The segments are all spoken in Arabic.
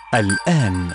الآن.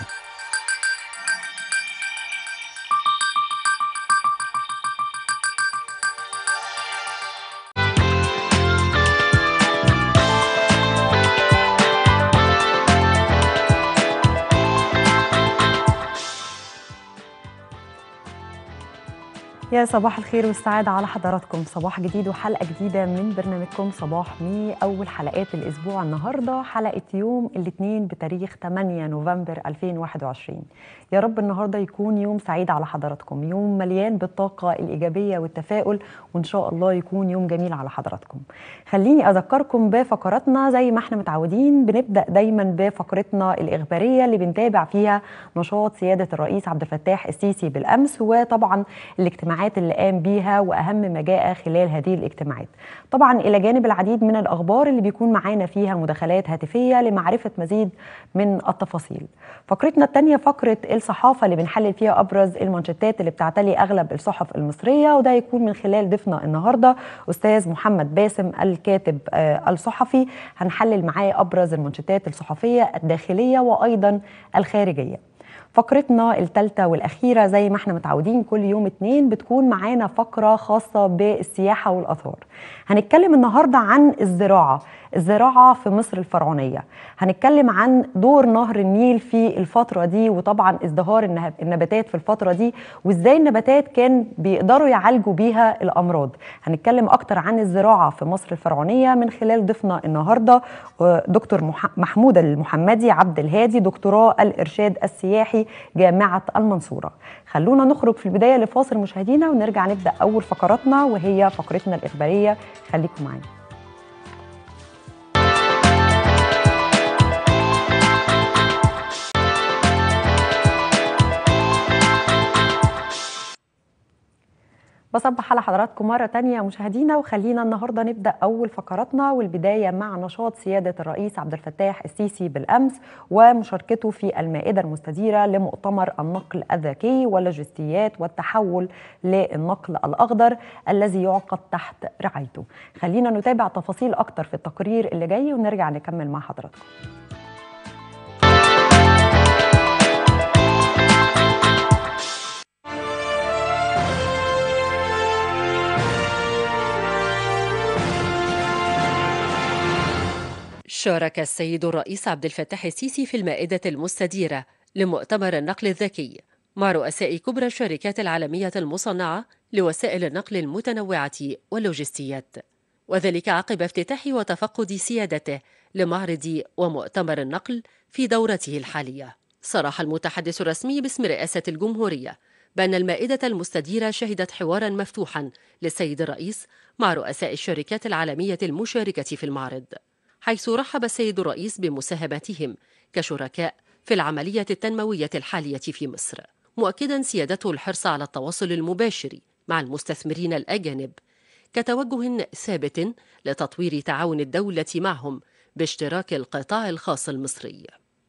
يا صباح الخير والسعادة على حضراتكم. صباح جديد وحلقة جديدة من برنامجكم صباح مي، أول حلقات الأسبوع. النهاردة حلقة يوم الاثنين بتاريخ 8 نوفمبر 2021. يا رب النهاردة يكون يوم سعيد على حضراتكم، يوم مليان بالطاقة الإيجابية والتفاؤل، وإن شاء الله يكون يوم جميل على حضراتكم. خليني أذكركم بفقراتنا زي ما احنا متعودين. بنبدأ دايما بفقرتنا الإخبارية اللي بنتابع فيها نشاط سيادة الرئيس عبد الفتاح السيسي بالأمس، وطبعا الاجتماعات اللي قام بيها واهم ما جاء خلال هذه الاجتماعات. طبعا الى جانب العديد من الاخبار اللي بيكون معانا فيها مداخلات هاتفيه لمعرفه مزيد من التفاصيل. فقرتنا الثانيه فقره الصحافه اللي بنحلل فيها ابرز المانشيتات اللي بتعتلي اغلب الصحف المصريه، وده يكون من خلال ضيفنا النهارده استاذ محمد باسم الكاتب الصحفي. هنحلل معاه ابرز المانشيتات الصحفيه الداخليه وايضا الخارجيه. فقرتنا الثالثة والأخيرة زي ما احنا متعودين كل يوم اثنين بتكون معانا فقرة خاصة بالسياحة والآثار. هنتكلم النهاردة عن الزراعة في مصر الفرعونية. هنتكلم عن دور نهر النيل في الفترة دي، وطبعا ازدهار النباتات في الفترة دي، وازاي النباتات كان بيقدروا يعالجوا بيها الأمراض. هنتكلم أكتر عن الزراعة في مصر الفرعونية من خلال ضيفنا النهاردة دكتور محمود المحمدي عبد الهادي، دكتوراه الإرشاد السياحي جامعة المنصورة. خلونا نخرج في البداية لفاصل مشاهدينا ونرجع نبدأ أول فقراتنا وهي فقرتنا الإخبارية. خليكم معانا. بصبح على حضراتكم مرة تانية مشاهدينا، وخلينا النهاردة نبدأ أول فقراتنا، والبداية مع نشاط سيادة الرئيس عبد الفتاح السيسي بالأمس ومشاركته في المائدة المستديرة لمؤتمر النقل الذكي واللوجستيات والتحول للنقل الأخضر الذي يعقد تحت رعايته. خلينا نتابع تفاصيل أكتر في التقرير اللي جاي ونرجع نكمل مع حضراتكم. شارك السيد الرئيس عبد الفتاح السيسي في المائدة المستديرة لمؤتمر النقل الذكي مع رؤساء كبرى الشركات العالمية المصنعة لوسائل النقل المتنوعة واللوجستيات، وذلك عقب افتتاح وتفقد سيادته لمعرض ومؤتمر النقل في دورته الحالية. صرح المتحدث الرسمي باسم رئاسة الجمهورية بأن المائدة المستديرة شهدت حوارا مفتوحا للسيد الرئيس مع رؤساء الشركات العالمية المشاركة في المعرض، حيث رحب السيد الرئيس بمساهمتهم كشركاء في العملية التنموية الحالية في مصر، مؤكدا سيادته الحرص على التواصل المباشر مع المستثمرين الأجانب كتوجه ثابت لتطوير تعاون الدولة معهم باشتراك القطاع الخاص المصري.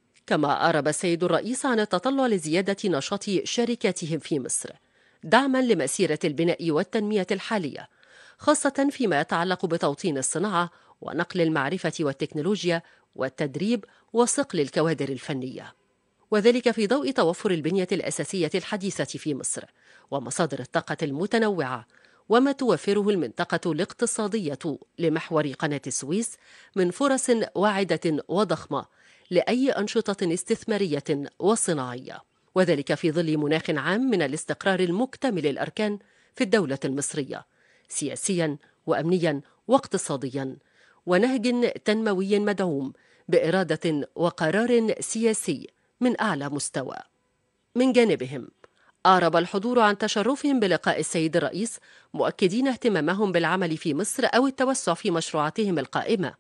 كما أعرب السيد الرئيس عن التطلع لزيادة نشاط شركاتهم في مصر دعما لمسيرة البناء والتنمية الحالية، خاصة فيما يتعلق بتوطين الصناعة ونقل المعرفة والتكنولوجيا والتدريب وصقل الكوادر الفنية، وذلك في ضوء توفر البنية الأساسية الحديثة في مصر ومصادر الطاقة المتنوعة وما توفره المنطقة الاقتصادية لمحور قناة السويس من فرص واعدة وضخمة لأي أنشطة استثمارية وصناعية، وذلك في ظل مناخ عام من الاستقرار المكتمل الأركان في الدولة المصرية سياسيا وأمنيا واقتصاديا، ونهج تنموي مدعوم بإرادة وقرار سياسي من أعلى مستوى. من جانبهم أعرب الحضور عن تشرفهم بلقاء السيد الرئيس، مؤكدين اهتمامهم بالعمل في مصر أو التوسع في مشروعاتهم القائمة،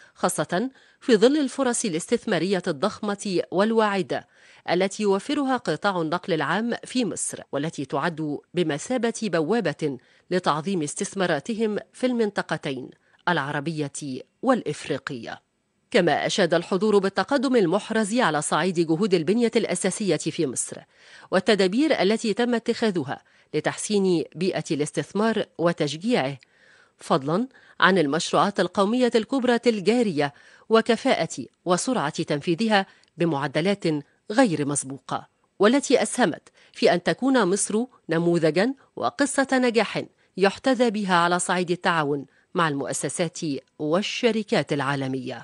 خاصة في ظل الفرص الاستثمارية الضخمة والواعدة التي يوفرها قطاع النقل العام في مصر، والتي تعد بمثابة بوابة لتعظيم استثماراتهم في المنطقتين العربية والإفريقية. كما أشاد الحضور بالتقدم المحرز على صعيد جهود البنية الأساسية في مصر والتدابير التي تم اتخاذها لتحسين بيئة الاستثمار وتشجيعه، فضلا عن المشروعات القومية الكبرى الجارية وكفاءة وسرعة تنفيذها بمعدلات غير مسبوقة، والتي أسهمت في أن تكون مصر نموذجاً وقصة نجاح يحتذى بها على صعيد التعاون مع المؤسسات والشركات العالمية.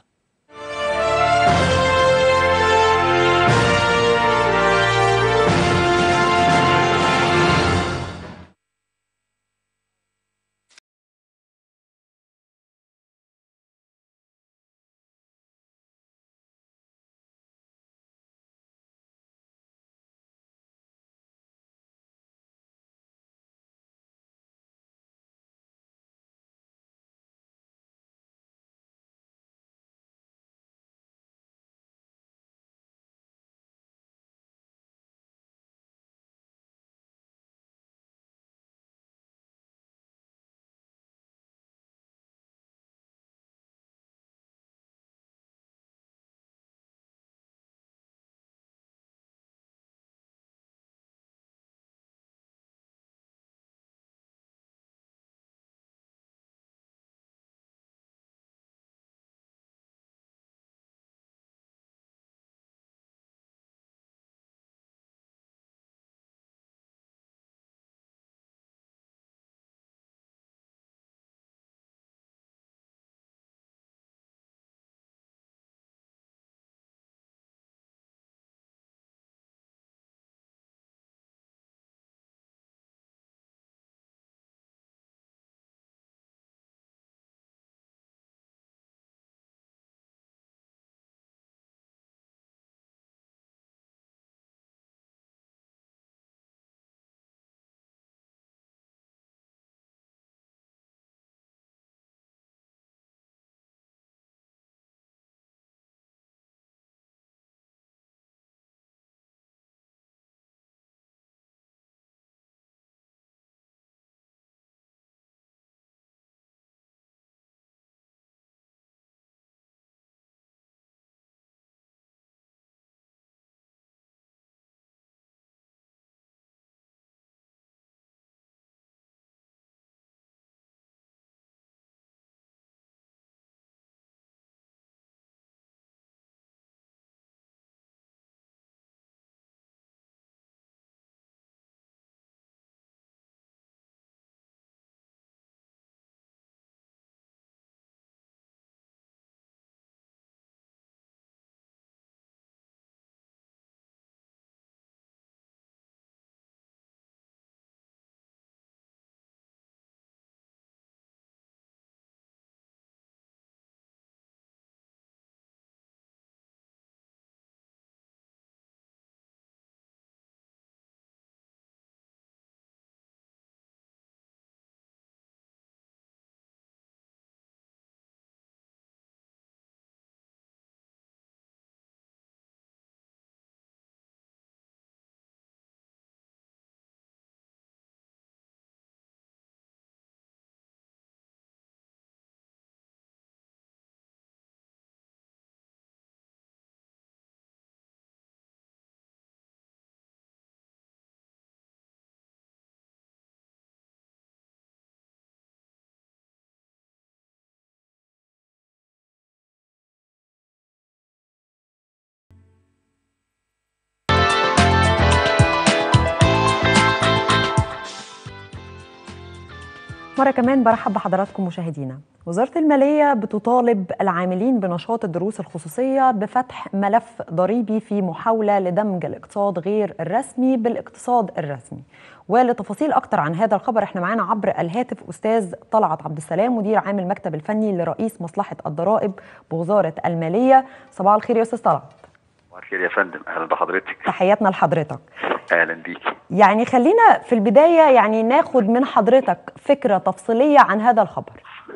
مرة كمان برحب بحضراتكم مشاهدينا. وزارة المالية بتطالب العاملين بنشاط الدروس الخصوصية بفتح ملف ضريبي في محاولة لدمج الاقتصاد غير الرسمي بالاقتصاد الرسمي. ولتفاصيل أكتر عن هذا الخبر احنا معانا عبر الهاتف أستاذ طلعت عبد السلام مدير عام المكتب الفني لرئيس مصلحة الضرائب بوزارة المالية. صباح الخير يا أستاذ طلعت. صباح الخير يا فندم، أهلا بحضرتك. تحياتنا لحضرتك. أهلا بيك. يعني خلينا في البداية يعني ناخد من حضرتك فكرة تفصيلية عن هذا الخبر.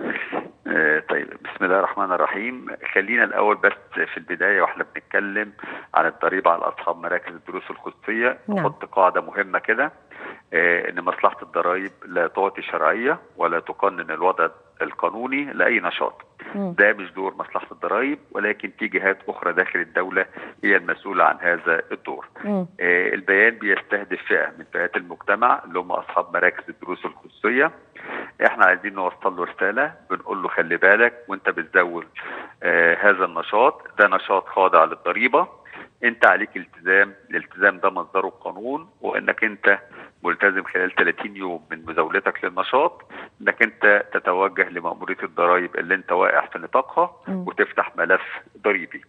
طيب، بسم الله الرحمن الرحيم. خلينا الأول بس في البداية واحنا بنتكلم عن الضريبة على أصحاب مراكز الدروس الخصوصية نحط قاعدة مهمة كده، إن مصلحة الضرائب لا تعطي شرعية ولا تقنن الوضع القانوني لأي نشاط. ده مش دور مصلحة الضرائب، ولكن في جهات أخرى داخل الدولة هي المسؤولة عن هذا الدور. البيان بيستهدف فئة من فئات المجتمع اللي هم أصحاب مراكز الدروس الخصوصية. احنا عايزين نوصل له رسالة، بنقول له خلي بالك وانت بتزود هذا النشاط، ده نشاط خاضع للضريبة، انت عليك الالتزام ده مصدره القانون، وانك انت ملتزم خلال 30 يوم من مزاولتك للنشاط انك انت تتوجه لمأمورية الضرائب اللي انت واقع في نطاقها وتفتح ملف ضريبي.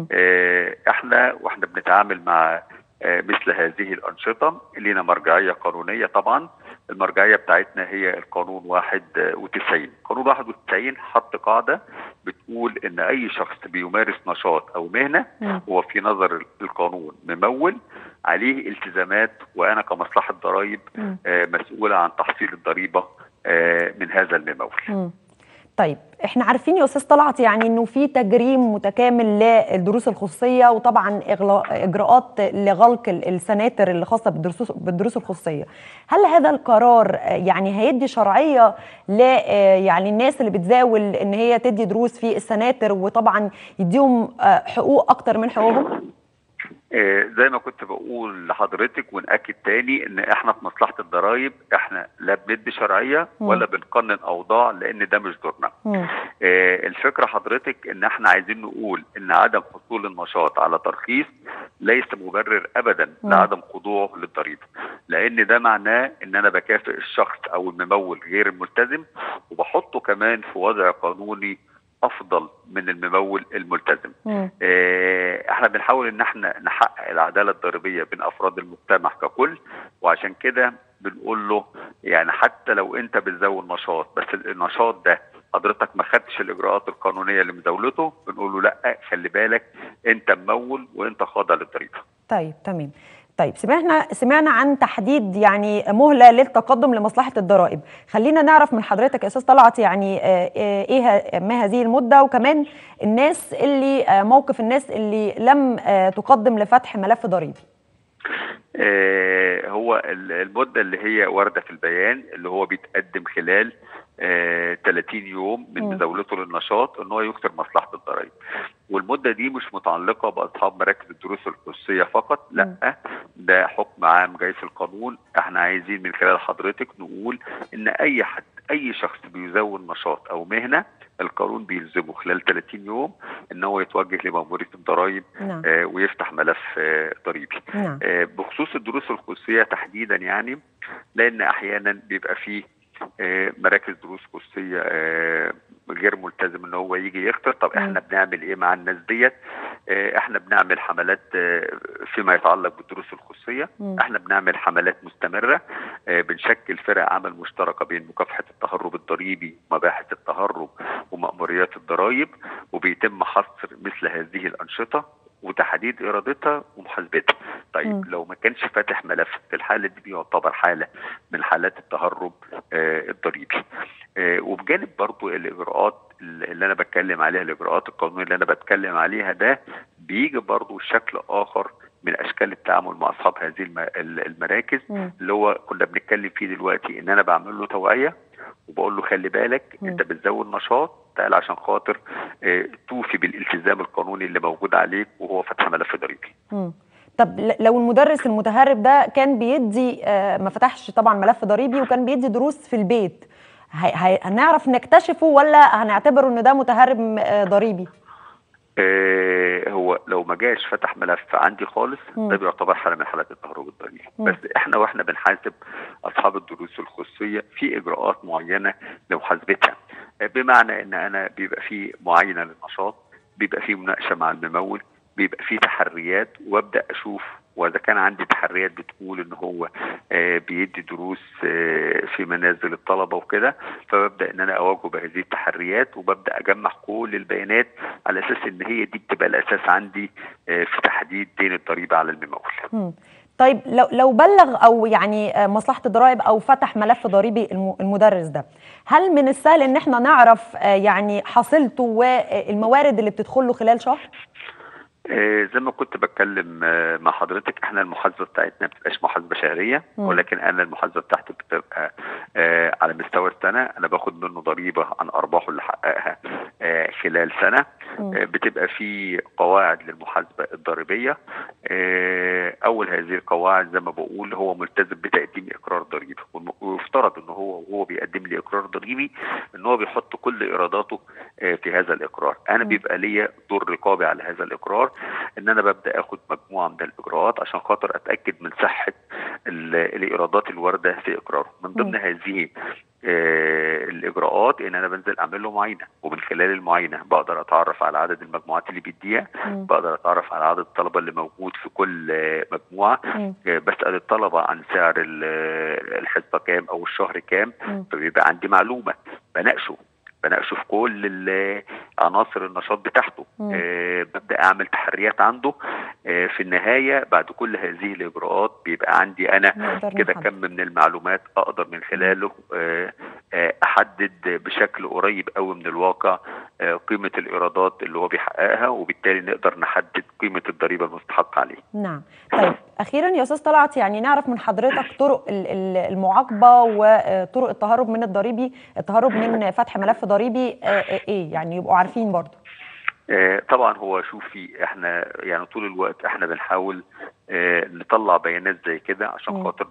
واحنا بنتعامل مع مثل هذه الأنشطة لنا مرجعية قانونية. طبعا المرجعية بتاعتنا هي القانون 91. قانون 91 حط قاعدة بتقول ان اي شخص بيمارس نشاط او مهنة هو في نظر القانون ممول، عليه التزامات، وانا كمصلحة ضرائب مسؤولة عن تحصيل الضريبة من هذا الممول. طيب احنا عارفين يا استاذ طلعت يعني انه في تجريم متكامل للدروس الخصوصيه، وطبعا اجراءات لغلق السناتر اللي خاصه بالدروس الخصوصيه. هل هذا القرار يعني هيدي شرعيه ل يعني الناس اللي بتزاول ان هي تدي دروس في السناتر، وطبعا يديهم حقوق اكتر من حقوقهم؟ زي ما كنت بقول لحضرتك ونأكد تاني ان احنا في مصلحة الضرائب احنا لا بندي شرعية ولا بنقنن اوضاع، لان ده مش دورنا. الفكرة حضرتك ان احنا عايزين نقول ان عدم حصول النشاط على ترخيص ليس مبرر ابدا لعدم خضوعه للضريبة، لان ده معناه ان انا بكافئ الشخص او الممول غير الملتزم، وبحطه كمان في وضع قانوني افضل من الممول الملتزم. احنا بنحاول ان احنا نحقق العداله الضريبيه بين افراد المجتمع ككل، وعشان كده بنقول له يعني حتى لو انت بتزود نشاط بس النشاط ده حضرتك ما خدتش الاجراءات القانونيه لمزاولته، بنقول له لا خلي بالك انت ممول وانت خاضع للضريبه. طيب تمام. طيب سمعنا عن تحديد يعني مهله للتقدم لمصلحه الضرائب. خلينا نعرف من حضرتك يا استاذ طلعت يعني ما هذه المده، وكمان الناس اللي موقف الناس اللي لم تقدم لفتح ملف ضريبي. هو المده اللي هي وارده في البيان اللي هو بيتقدم خلال 30 يوم من مزاولته للنشاط ان هو يكثر مصلحه الضرائب، والمده دي مش متعلقه باصحاب مراكز الدروس الخصوصيه فقط، لا ده حكم عام جاي في القانون. احنا عايزين من خلال حضرتك نقول ان اي شخص بيزاول نشاط او مهنه القانون بيلزمه خلال 30 يوم ان هو يتوجه لمأمورية الضرائب ويفتح ملف ضريبي. بخصوص الدروس الخصوصيه تحديدا يعني، لان احيانا بيبقى فيه مراكز دروس خصوصيه غير ملتزم ان هو يجي يختار. طب احنا بنعمل ايه مع الناس ديت؟ احنا بنعمل حملات فيما يتعلق بالدروس الخصوصيه. احنا بنعمل حملات مستمره، بنشكل فرق عمل مشتركه بين مكافحه التهرب الضريبي ومباحث التهرب ومأموريات الضرائب، وبيتم حصر مثل هذه الانشطه وتحديد ارادتها ومحاسبتها. طيب لو ما كانش فاتح ملف في الحاله دي بيعتبر حاله من حالات التهرب الضريبي. وبجانب برضو الاجراءات اللي انا بتكلم عليها، الاجراءات القانونيه اللي انا بتكلم عليها، ده بيجي برضو شكل اخر من اشكال التعامل مع اصحاب هذه المراكز اللي هو كنا بنتكلم فيه دلوقتي، ان انا بعمل له توعيه وبقول له خلي بالك انت بتزود نشاط، تعال عشان خاطر توفي بالالتزام القانوني اللي موجود عليك وهو فتح ملف ضريبي. طب لو المدرس المتهرب ده كان بيدي ما فتحش طبعا ملف ضريبي وكان بيدي دروس في البيت، هنعرف نكتشفه ولا هنعتبره ان ده متهرب ضريبي؟ هو لو ما جاش فتح ملف عندي خالص ده بيعتبر حاله من حالات التهرب الضريبي. بس واحنا بنحاسب اصحاب الدروس الخصوصيه في اجراءات معينه لمحاسبتها، بمعنى ان انا بيبقى في معاينه للنشاط، بيبقى في مناقشه مع الممول، بيبقى في تحريات، وابدا اشوف واذا كان عندي تحريات بتقول ان هو بيدي دروس في منازل الطلبه وكده، فببدا ان انا اواجه بهذه التحريات وببدا اجمع كل البيانات على اساس ان هي دي بتبقى الاساس عندي في تحديد دين الضريبه على الممول. طيب لو بلغ او يعني مصلحه الضرائب او فتح ملف ضريبي المدرس ده، هل من السهل ان احنا نعرف يعني حصيلته والموارد اللي بتدخل له خلال شهر؟ زي ما كنت بتكلم مع حضرتك، احنا المحاسبه بتاعتنا ما بتبقاش محاسبه شهريه، ولكن انا المحاسبه بتاعتي بتبقى على مستوى السنه. انا باخد منه ضريبه عن ارباحه اللي حققها خلال سنه. بتبقى في قواعد للمحاسبه الضريبيه. اول هذه القواعد زي ما بقول هو ملتزم بتقديم اقرار ضريبي، ويفترض ان هو بيقدم لي اقرار ضريبي ان هو بيحط كل ايراداته في هذا الإقرار. أنا بيبقى ليا دور رقابي على هذا الإقرار، إن أنا ببدأ أخد مجموعة من الإجراءات عشان خاطر أتأكد من صحة الإيرادات الواردة في إقراره. من ضمن هذه الإجراءات إن أنا بنزل أعمل له معاينة، ومن خلال المعاينة بقدر أتعرف على عدد المجموعات اللي بيديها، بقدر أتعرف على عدد الطلبة اللي موجود في كل مجموعة، بسأل الطلبة عن سعر الحصة كام أو الشهر كام، فبيبقى عندي معلومة بناقشه في كل عناصر النشاط بتاعته. ببدأ أعمل تحريات عنده. في النهاية بعد كل هذه الإجراءات بيبقى عندي أنا كده كم من المعلومات أقدر من خلاله أحدد بشكل قريب قوي من الواقع قيمة الإيرادات اللي هو بيحققها، وبالتالي نقدر نحدد قيمة الضريبة المستحقة عليه. نعم. طيب أخيرا يا أستاذ طلعت، يعني نعرف من حضرتك طرق المعاقبة وطرق التهرب من التهرب من فتح ملف ضريبي إيه؟ يعني يبقوا عارفين برضو. طبعا هو شوفي احنا يعني طول الوقت احنا بنحاول نطلع بيانات زي كده عشان خاطر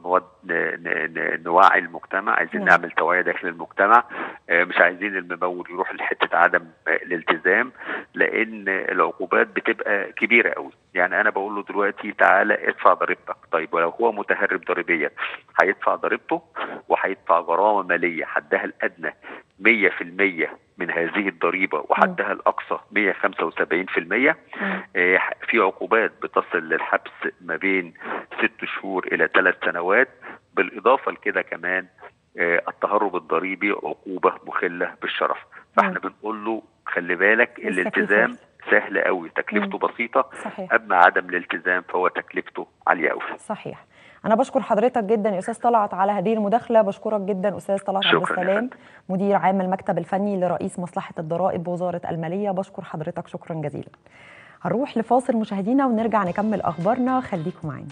نوعي المجتمع. عايزين نعمل توعية داخل المجتمع، مش عايزين الممول يروح لحتة عدم الالتزام، لان العقوبات بتبقى كبيرة قوي. يعني انا بقول له دلوقتي تعالى ادفع ضريبتك، طيب ولو هو متهرب ضريبيا هيدفع ضريبته وهيدفع غرامة مالية حدها الادنى 100% من هذه الضريبة وحدها الأقصى 175%. في عقوبات بتصل للحبس ما بين 6 شهور إلى 3 سنوات. بالإضافة لكده كمان التهرب الضريبي عقوبة مخلة بالشرف. فاحنا بنقول له خلي بالك الالتزام سهل قوي، تكلفته بسيطة. صحيح. أما عدم الالتزام فهو تكلفته عالية قوي. صحيح. أنا بشكر حضرتك جدا يا أستاذ طلعت على هذه المداخلة. بشكرك جدا أستاذ طلعت عبد السلام، مدير عام المكتب الفني لرئيس مصلحة الضرائب بوزارة المالية. بشكر حضرتك شكرا جزيلا. هنروح لفاصل مشاهدينا ونرجع نكمل أخبارنا، خليكم معانا.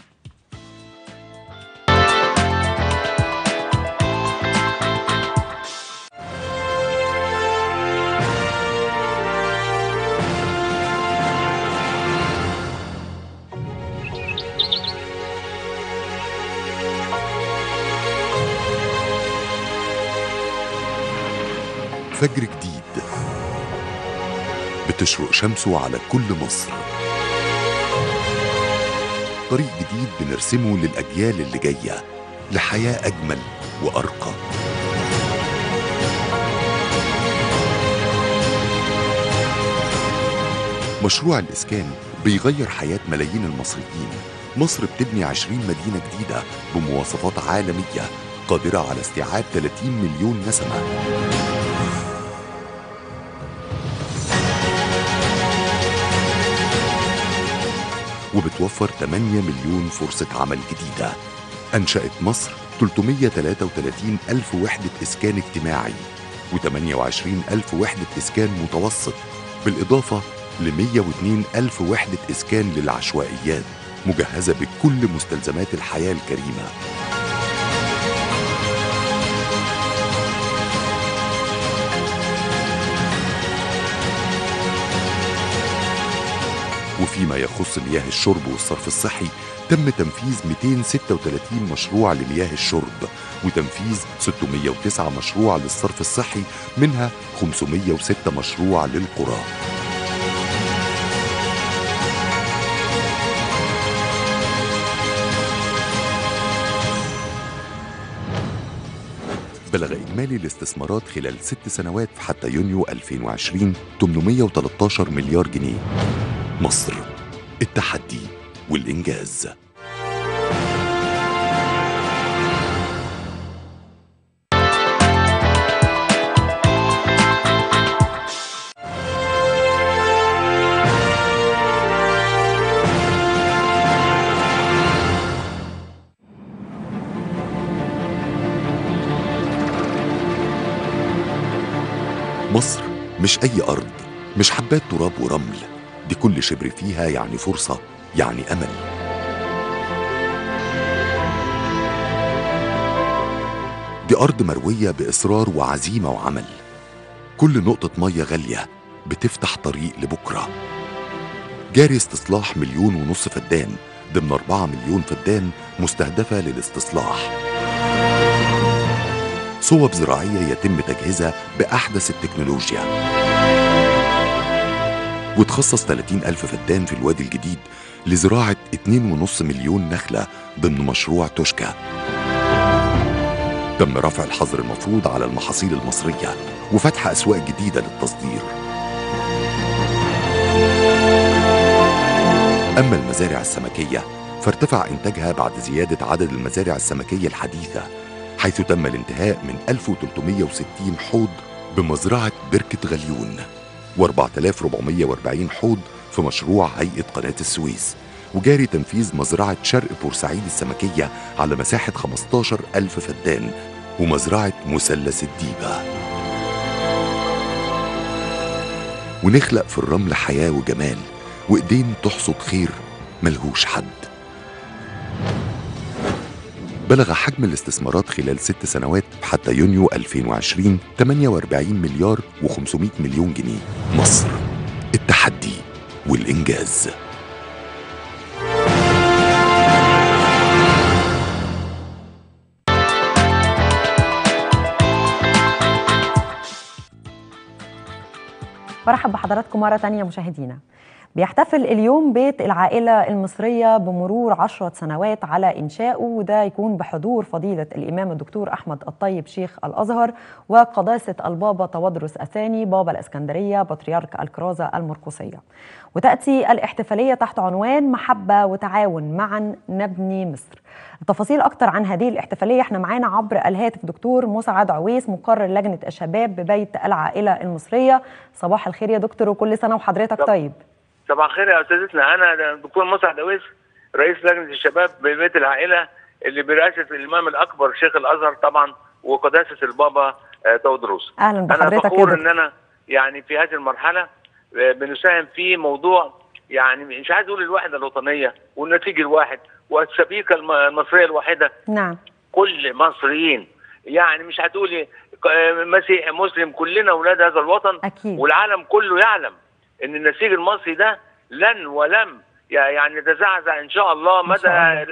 فجر جديد بتشرق شمسه على كل مصر، طريق جديد بنرسمه للأجيال اللي جاية لحياة أجمل وأرقى. مشروع الإسكان بيغير حياة ملايين المصريين. مصر بتبني 20 مدينة جديدة بمواصفات عالمية قادرة على استيعاب 30 مليون نسمة. وبتوفر 8 مليون فرصة عمل جديدة. أنشأت مصر 333 ألف وحدة إسكان اجتماعي و28 ألف وحدة إسكان متوسط، بالإضافة ل 102 ألف وحدة إسكان للعشوائيات مجهزة بكل مستلزمات الحياة الكريمة. وفيما يخص مياه الشرب والصرف الصحي، تم تنفيذ 236 مشروع لمياه الشرب وتنفيذ 609 مشروع للصرف الصحي، منها 506 مشروع للقرى. بلغ إجمالي الاستثمارات خلال 6 سنوات حتى يونيو 2020 813 مليار جنيه. مصر، التحدي والإنجاز. مصر مش أي أرض، مش حبات تراب ورمل، دي كل شبر فيها يعني فرصة، يعني أمل. دي أرض مروية بإصرار وعزيمة وعمل. كل نقطة مية غالية بتفتح طريق لبكرة. جاري استصلاح 1.5 مليون فدان ضمن 4 مليون فدان مستهدفة للاستصلاح. صوب زراعية يتم تجهيزها بأحدث التكنولوجيا. وتخصص 30,000 فدان في الوادي الجديد لزراعة 2.5 مليون نخلة ضمن مشروع توشكا. تم رفع الحظر المفروض على المحاصيل المصرية وفتح أسواق جديدة للتصدير. أما المزارع السمكية فارتفع إنتاجها بعد زيادة عدد المزارع السمكية الحديثة، حيث تم الانتهاء من 1360 حوض بمزرعة بركة غليون و4440 حوض في مشروع هيئة قناة السويس، وجاري تنفيذ مزرعة شرق بورسعيد السمكية على مساحة 15,000 فدان ومزرعة مثلث الديبة. ونخلق في الرمل حياة وجمال وإيدين تحصد خير ملهوش حد. بلغ حجم الاستثمارات خلال 6 سنوات حتى يونيو 2020 48 مليار و500 مليون جنيه. مصر، التحدي والإنجاز. برحب بحضراتكم مرة تانية مشاهدينا. بيحتفل اليوم بيت العائلة المصرية بمرور 10 سنوات على إنشائه، وده يكون بحضور فضيلة الإمام الدكتور أحمد الطيب شيخ الأزهر وقداسة البابا تودرس الثاني بابا الإسكندرية بطريرك الكرازة المرقسية. وتأتي الاحتفالية تحت عنوان محبة وتعاون معا نبني مصر. التفاصيل أكتر عن هذه الاحتفالية احنا معانا عبر الهاتف دكتور مسعد عويس مقرر لجنة الشباب ببيت العائلة المصرية. صباح الخير يا دكتور وكل سنة وحضرتك طيب. صباح الخير يا استاذتنا، انا دكتور مسعد عويس رئيس لجنه الشباب ببيت العائله اللي برئاسه الامام الاكبر شيخ الازهر طبعا وقداسه البابا تودروس. اهلا بحضرتك. انا فخور ان انا يعني في هذه المرحله بنساهم في موضوع، يعني مش عايز اقول الوحده الوطنيه والنتيجه الواحد والسبيكه المصريه الواحده. نعم. كل مصريين، يعني مش هتقولي مسيحي مسلم، كلنا اولاد هذا الوطن. أكيد. والعالم كله يعلم ان النسيج المصري ده لن ولم يعني يتزعزع ان شاء الله مدى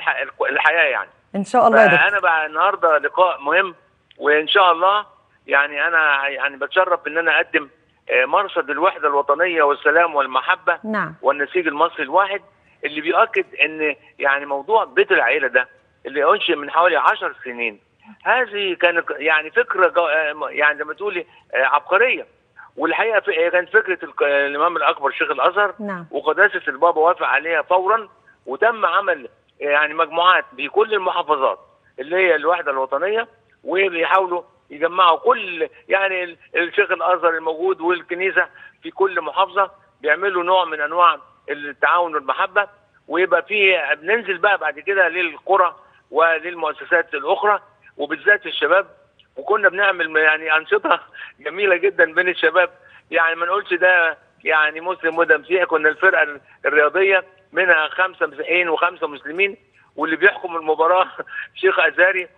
الحياه يعني. ان شاء الله يا دكتور. انا بقى النهارده لقاء مهم، وان شاء الله يعني انا يعني بتشرف ان انا اقدم مرصد الوحده الوطنيه والسلام والمحبه. نعم. والنسيج المصري الواحد اللي بيؤكد ان يعني موضوع بيت العيله ده اللي انشئ من حوالي 10 سنين، هذه كانت يعني فكره يعني زي ما تقولي عبقريه. والحقيقه كانت فكره الامام الاكبر شيخ الازهر. نعم. وقداسه البابا وافق عليها فورا، وتم عمل يعني مجموعات بكل المحافظات اللي هي الوحده الوطنيه، وبيحاولوا يجمعوا كل يعني الشيخ الازهر الموجود والكنيسه في كل محافظه، بيعملوا نوع من انواع التعاون والمحبه. ويبقى في بننزل بقى بعد كده للقرى وللمؤسسات الاخرى وبالذات الشباب، وكنا بنعمل يعني انشطه جميله جدا بين الشباب. يعني ما نقولش ده يعني مسلم وده مسيحي، كنا الفرقه الرياضيه منها 5 مسيحيين و5 مسلمين، واللي بيحكم المباراه شيخ ازاري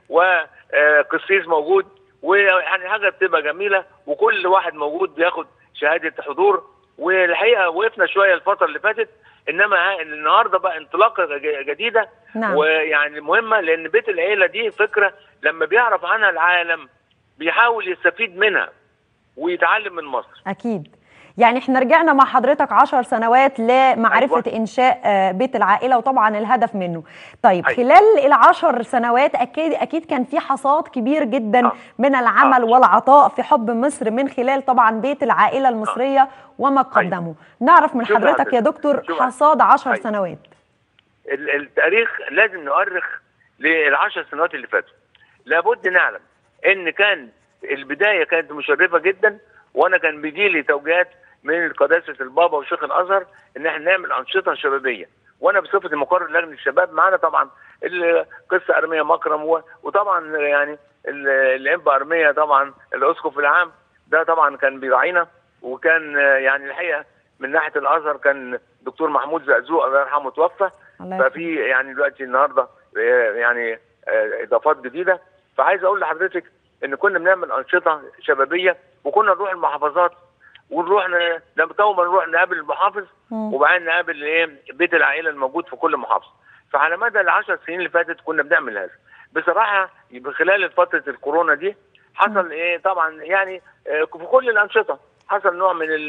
وقسيس موجود، ويعني حاجه بتبقى جميله وكل واحد موجود بياخد شهاده حضور. والحقيقه وقفنا شويه الفتره اللي فاتت، انما النهارده بقى انطلاقه جديده. نعم. ويعني مهمه، لان بيت العيله دي فكره لما بيعرف عنها العالم بيحاول يستفيد منها ويتعلم من مصر. اكيد. يعني احنا رجعنا مع حضرتك 10 سنوات لمعرفة أيوة. إنشاء بيت العائلة وطبعا الهدف منه. طيب أيوة. خلال ال10 سنوات أكيد كان في حصاد كبير جدا من العمل والعطاء في حب مصر من خلال طبعا بيت العائلة المصرية وما قدمه. أيوة. نعرف من حضرتك يا دكتور حصاد 10 أيوة. سنوات. التاريخ لازم نؤرخ لل10 سنوات اللي فاتوا. لابد نعلم ان كان البداية كانت مشرفة جدا، وانا كان بيجيلي توجيهات من قداسه البابا وشيخ الازهر ان احنا نعمل انشطه شبابيه، وانا بصفتي مقرر لجنه الشباب معانا طبعا القس ارميه مكرم وطبعا يعني الانبا ارميه طبعا الاسقف العام ده طبعا كان بيراعينا. وكان يعني الحقيقه من ناحيه الازهر كان دكتور محمود زقزوق الله يرحمه توفى، ففي يعني دلوقتي النهارده يعني اضافات جديده. فعايز اقول لحضرتك ان كنا بنعمل انشطه شبابيه، وكنا نروح المحافظات ونروح لما نروح نقابل المحافظ وبعدين نقابل بيت العائله الموجود في كل محافظه. فعلى مدى ال10 سنين اللي فاتت كنا بنعمل هذا. بصراحه خلال فتره الكورونا دي حصل طبعا يعني في كل الانشطه حصل نوع من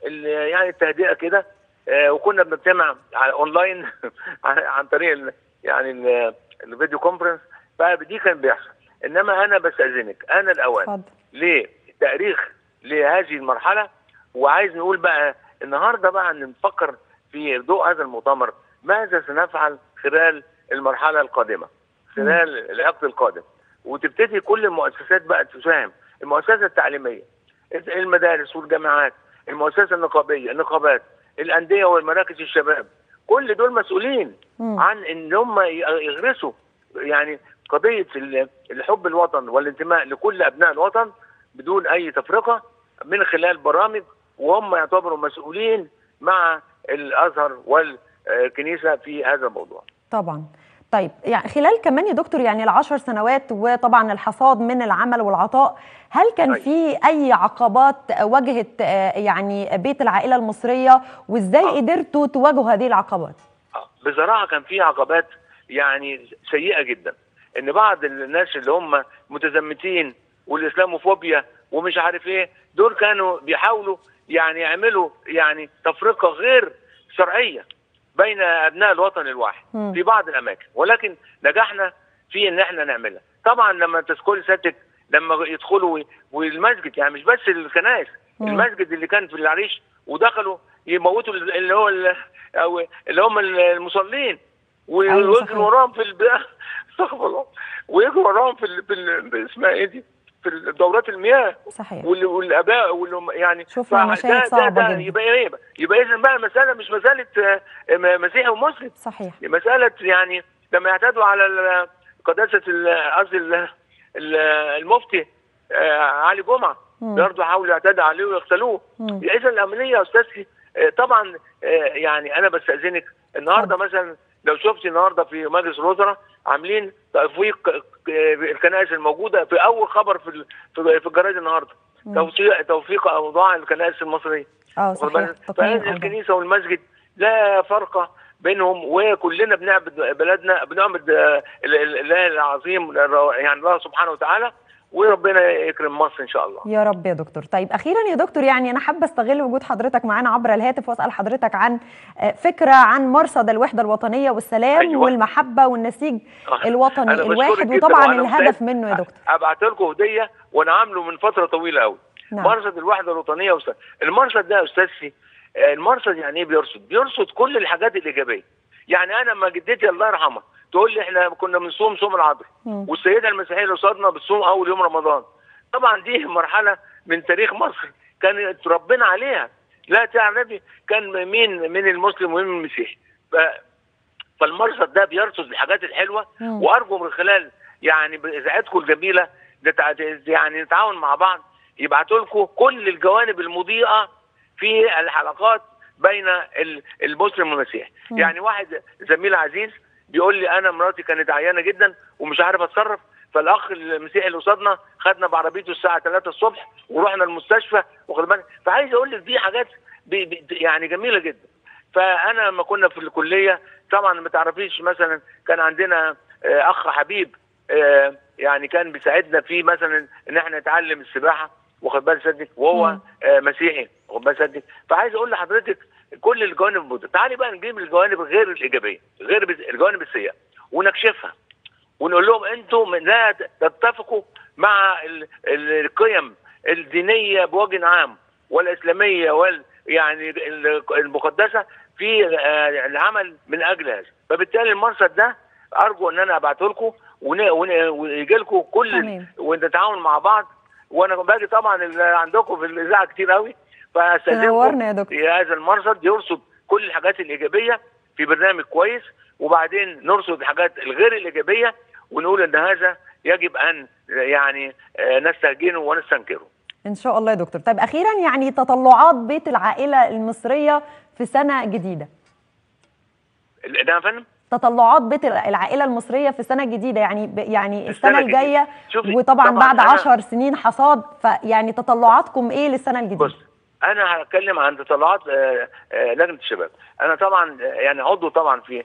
يعني التهدئه كده، وكنا بنجتمع اونلاين عن طريق يعني الفيديو كونفرنس، فدي كان بيحصل. انما انا بستاذنك، انا الاوان لتاريخ لهذه المرحله، وعايز نقول بقى النهارده بقى ان نفكر في ضوء هذا المؤتمر ماذا سنفعل خلال المرحله القادمه، خلال العقد القادم، وتبتدي كل المؤسسات بقى تساهم، المؤسسه التعليميه، المدارس والجامعات، المؤسسه النقابيه، النقابات، الانديه والمراكز الشباب، كل دول مسؤولين عن ان هم يغرسوا يعني قضيه الحب الوطن والانتماء لكل ابناء الوطن بدون اي تفرقه من خلال برامج، وهم يعتبروا مسؤولين مع الازهر والكنيسه في هذا الموضوع. طبعا. طيب يعني خلال كمان يا دكتور يعني ال10 سنوات وطبعا الحصاد من العمل والعطاء، هل كان في اي عقبات واجهت يعني بيت العائله المصريه، وازاي قدرتوا تواجهوا هذه العقبات؟ بصراحه كان في عقبات يعني سيئه جدا، ان بعض الناس اللي هم متزمتين والاسلاموفوبيا ومش عارف ايه، دول كانوا بيحاولوا يعني يعملوا يعني تفرقه غير شرعيه بين ابناء الوطن الواحد في بعض الاماكن، ولكن نجحنا في ان احنا نعملها. طبعا لما تذكري سيادتك لما يدخلوا والمسجد، يعني مش بس الكنائس، المسجد اللي كان في العريش ودخلوا يموتوا اللي هو او اللي هم المصلين، ويجروا وراهم في استغفر الله، ويجروا وراهم في اسمها ايه دي، في دورات المياه. صحيح. والاباء يعني شوفنا مشاهد صعبه جدا. يبقى اذا بقى المساله مش مساله مسيحي ومسلم. صحيح. مساله يعني لما يعتدوا على قداسه قصدي المفتي علي جمعه برضه حاولوا يعتدوا عليه ويغسلوه. اذا العمليه يا استاذتي طبعا يعني انا بستاذنك النهارده مثلا لو شفتي النهارده في مجلس الوزراء عاملين تفويق الكنائس الموجوده في اول خبر في الجرايد النهارده، توفيق اوضاع الكنائس المصريه. صحيح. فهذه الكنيسه والمسجد لا فرق بينهم، وكلنا بنعبد بلدنا، بنعبد الاله العظيم يعني الله سبحانه وتعالى، وربنا يكرم مصر ان شاء الله يا رب يا دكتور. طيب اخيرا يا دكتور يعني انا حابه استغل وجود حضرتك معانا عبر الهاتف واسال حضرتك عن فكره عن مرصد الوحده الوطنيه والسلام. أيوة. والمحبه والنسيج الوطني الواحد، وطبعا الهدف منه يا دكتور. ابعت لكم هديه وانا عامله من فتره طويله قوي. نعم. مرصد الوحده الوطنيه والسلام. المرصد ده يا استاذتي، المرصد يعني ايه؟ بيرصد كل الحاجات الايجابيه. يعني انا لما جدتي الله يرحمها تقول لي احنا كنا بنصوم صوم العذراء، والسيده المسيحيه اللي قصادنا بتصوم اول يوم رمضان. طبعا دي مرحله من تاريخ مصر كان ربنا عليها، لا تعرفي كان مين من المسلم ومين من المسيحي. فالمرصد ده بيرصد الحاجات الحلوه، وارجو من خلال يعني اذاعتكم الجميله يعني نتعاون مع بعض، يبعتوا لكم كل الجوانب المضيئه في الحلقات بين المسلم والمسيحي. يعني واحد زميل عزيز بيقول لي انا مراتي كانت عيانه جدا ومش عارف اتصرف، فالاخ المسيحي اللي قصادنا خدنا بعربيته الساعه 3 الصبح ورحنا المستشفى، واخد بالك. فعايز اقول لك دي حاجات يعني جميله جدا. فانا لما كنا في الكليه طبعا ما تعرفيش مثلا كان عندنا اخ حبيب يعني كان بيساعدنا في مثلا ان احنا نتعلم السباحه، واخد بالك سيادتك، وهو مسيحي، واخد بالك سيادتك. فعايز اقول لحضرتك كل الجوانب الموجوده. تعالي بقى نجيب الجوانب غير الايجابيه، غير الجوانب السيئه، ونكشفها ونقول لهم انتم لا تتفقوا مع القيم الدينيه بوجه عام والاسلاميه يعني المقدسه في العمل من اجل هذا. فبالتالي المرصد ده ارجو ان انا ابعته لكم ويجي لكم كل ونتعاون مع بعض. وانا باجي طبعا عندكم في الاذاعه كتير قوي، فاستاذنكم هذا المرصد يرصد كل الحاجات الايجابيه في برنامج كويس، وبعدين نرصد الحاجات الغير الايجابيه ونقول ان هذا يجب ان يعني نستهجنه ونستنكره ان شاء الله يا دكتور. طيب اخيرا يعني تطلعات بيت العائله المصريه في سنه جديده. ده يا فندم تطلعات بيت العائله المصريه في سنه جديده، يعني السنه الجايه، وطبعا بعد 10 سنين حصاد، فيعني تطلعاتكم ايه للسنه الجديده؟ بص انا هتكلم عن تطلعات لجنه الشباب. انا طبعا يعني عضو طبعا في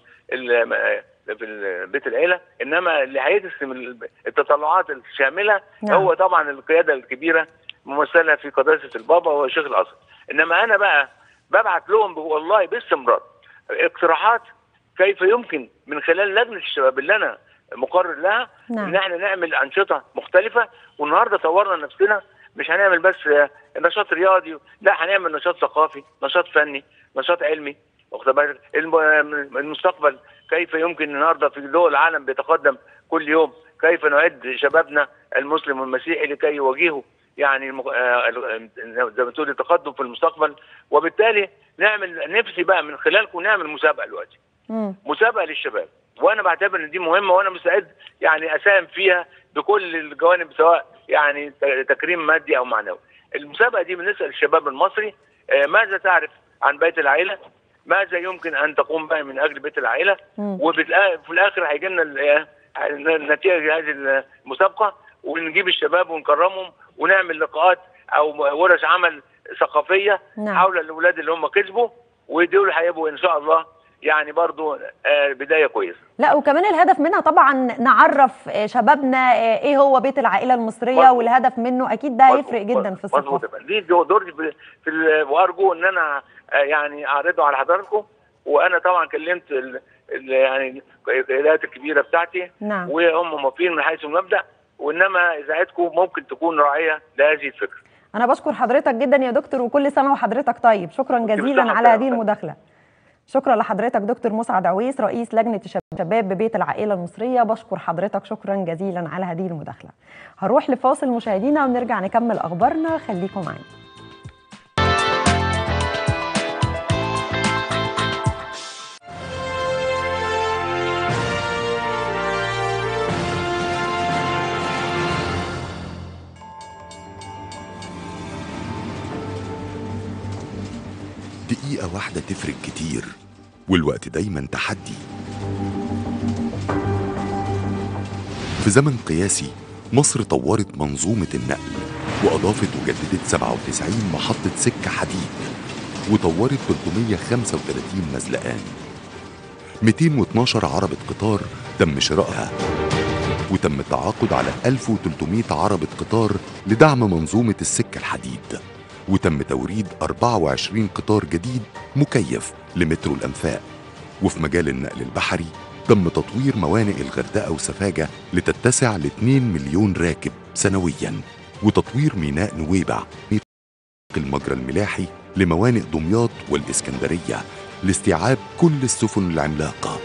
بيت العيله، انما اللي هيرسم التطلعات الشامله هو طبعا القياده الكبيره ممثله في قداسه البابا وشيخ الازهر. انما انا بقى ببعت لهم والله باستمرار اقتراحات كيف يمكن من خلال لجنه الشباب اللي انا مقرر لها ان احنا نعمل انشطه مختلفه. والنهارده طورنا نفسنا، مش هنعمل بس نشاط رياضي، لا هنعمل نشاط ثقافي، نشاط فني، نشاط علمي. واخد بالك المستقبل كيف يمكن النهارده في دول العالم بيتقدم كل يوم، كيف نعد شبابنا المسلم والمسيحي لكي يواجهوا يعني زي ما تقول التقدم في المستقبل. وبالتالي نعمل نفسي بقى من خلالكم نعمل مسابقه دلوقتي، مسابقه للشباب، وانا بعتبر ان دي مهمه وانا مستعد يعني اساهم فيها بكل الجوانب، سواء يعني تكريم مادي او معنوي. المسابقه دي بنسال الشباب المصري ماذا تعرف عن بيت العائله؟ ماذا يمكن ان تقوم به من اجل بيت العائله؟ وفي الاخر هيجي لنا نتيجه هذه المسابقه، ونجيب الشباب ونكرمهم ونعمل لقاءات او ورش عمل ثقافيه حول الاولاد اللي هم كسبوا، ودول هيبقوا ان شاء الله يعني برضو بدايه كويسه. لا وكمان الهدف منها طبعا نعرف شبابنا ايه هو بيت العائله المصريه، والهدف منه اكيد ده هيفرق جدا في الثقافه. دي دوري في وارجو ان انا يعني اعرضه على حضراتكم. وانا طبعا كلمت يعني القيادات الكبيره بتاعتي وهم موافقين من حيث المبدا، وانما اذاعتكم ممكن تكون راعيه لهذه الفكره. انا بشكر حضرتك جدا يا دكتور، وكل سنه وحضرتك طيب. شكرا جزيلا على هذه المداخله. شكرا لحضرتك دكتور مسعد عويس رئيس لجنة الشباب ببيت العائلة المصرية. بشكر حضرتك شكرا جزيلا على هذه المداخلة. هروح لفاصل مشاهدينا ونرجع نكمل أخبارنا، خليكم معانا. دقيقة واحدة تفرق كتير، والوقت دايما تحدي. في زمن قياسي مصر طورت منظومة النقل وأضافت وجددت 97 محطة سكة حديد، وطورت 335 مزلقان، 212 عربة قطار تم شرائها، وتم التعاقد على 1300 عربة قطار لدعم منظومة السكة الحديد، وتم توريد 24 قطار جديد مكيف لمترو الأنفاق. وفي مجال النقل البحري تم تطوير موانئ الغردقة وسفاجة لتتسع ل 2 مليون راكب سنوياً، وتطوير ميناء نويبع المجرى الملاحي لموانئ دمياط والإسكندرية لاستيعاب كل السفن العملاقة.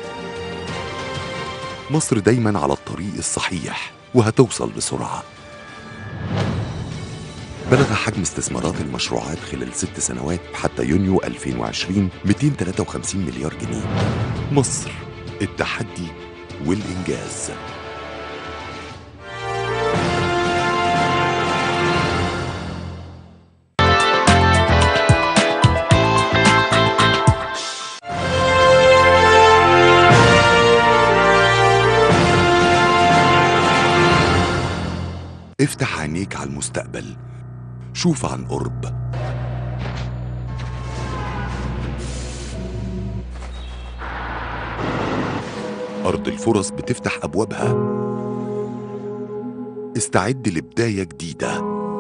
مصر دايماً على الطريق الصحيح وهتوصل بسرعة. بلغ حجم استثمارات المشروعات خلال 6 سنوات حتى يونيو 2020 253 مليار جنيه. مصر، التحدي والإنجاز. افتح عينيك على المستقبل، شوف عن قرب. أرض الفرص بتفتح أبوابها. استعد لبداية جديدة.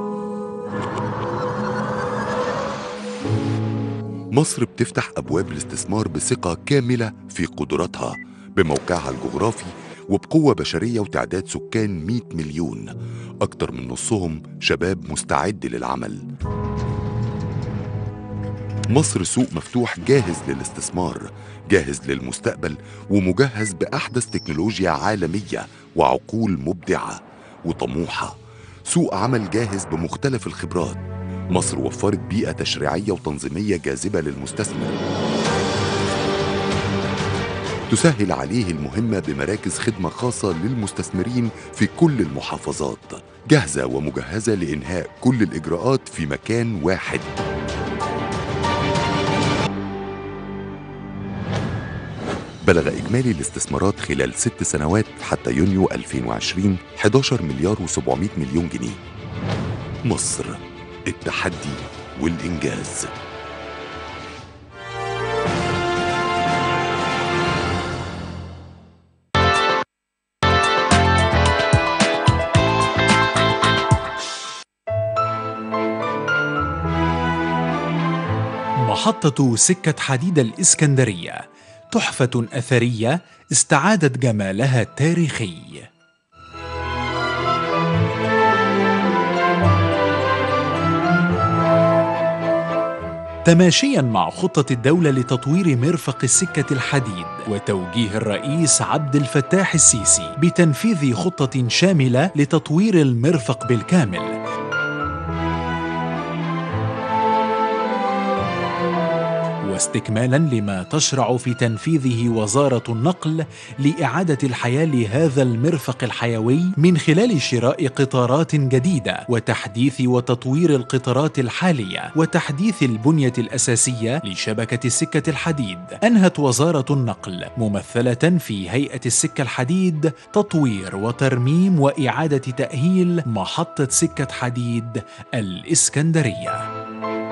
مصر بتفتح أبواب الاستثمار بثقة كاملة في قدراتها بموقعها الجغرافي وبقوة بشرية وتعداد سكان 100 مليون، أكتر من نصهم شباب مستعد للعمل. مصر سوق مفتوح جاهز للاستثمار، جاهز للمستقبل، ومجهز بأحدث تكنولوجيا عالمية وعقول مبدعة وطموحة. سوق عمل جاهز بمختلف الخبرات. مصر وفرت بيئة تشريعية وتنظيمية جاذبة للمستثمر تسهل عليه المهمة بمراكز خدمة خاصة للمستثمرين في كل المحافظات، جاهزة ومجهزة لإنهاء كل الإجراءات في مكان واحد. بلغ إجمالي الاستثمارات خلال 6 سنوات حتى يونيو 2020 11 مليار و700 مليون جنيه. مصر، التحدي والإنجاز. محطة سكة حديد الإسكندرية تحفة أثرية استعادت جمالها التاريخي. تماشياً مع خطة الدولة لتطوير مرفق السكة الحديد وتوجيه الرئيس عبد الفتاح السيسي بتنفيذ خطة شاملة لتطوير المرفق بالكامل، واستكمالاً لما تشرع في تنفيذه وزارة النقل لإعادة الحياة لهذا المرفق الحيوي من خلال شراء قطارات جديدة وتحديث وتطوير القطارات الحالية وتحديث البنية الأساسية لشبكة السكة الحديد. أنهت وزارة النقل ممثلة في هيئة السكة الحديد تطوير وترميم وإعادة تأهيل محطة سكة حديد الإسكندرية.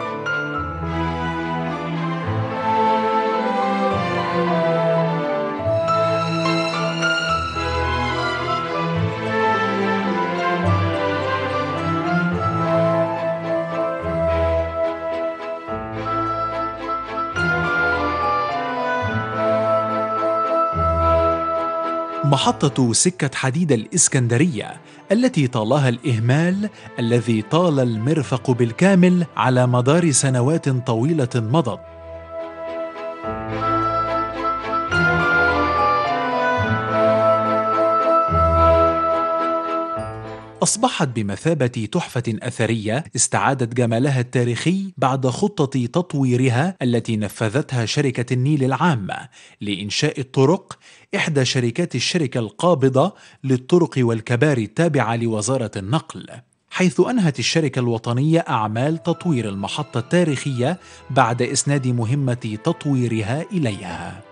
محطة سكة حديد الإسكندرية التي طالها الإهمال الذي طال المرفق بالكامل على مدار سنوات طويلة مضت، أصبحت بمثابة تحفة أثرية استعادت جمالها التاريخي بعد خطة تطويرها التي نفذتها شركة النيل العامة لإنشاء الطرق، إحدى شركات الشركة القابضة للطرق والكباري التابعة لوزارة النقل، حيث أنهت الشركة الوطنية أعمال تطوير المحطة التاريخية بعد إسناد مهمة تطويرها إليها.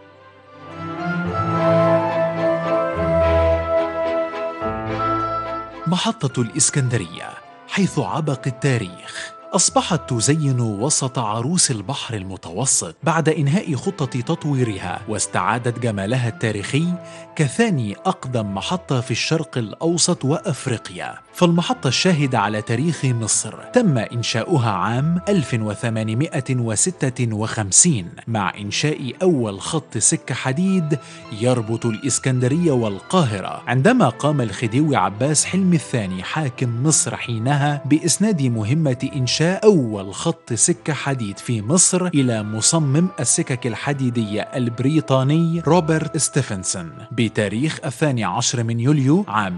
محطة الإسكندرية حيث عبق التاريخ أصبحت تزين وسط عروس البحر المتوسط بعد إنهاء خطة تطويرها، واستعادت جمالها التاريخي كثاني أقدم محطة في الشرق الأوسط وأفريقيا. فالمحطة الشاهدة على تاريخ مصر تم إنشاؤها عام 1856 مع إنشاء أول خط سكة حديد يربط الإسكندرية والقاهرة، عندما قام الخديوي عباس حلمي الثاني حاكم مصر حينها بإسناد مهمة إنشاء أول خط سكة حديد في مصر إلى مصمم السكك الحديدية البريطاني روبرت ستيفنسون بتاريخ 12 يوليو عام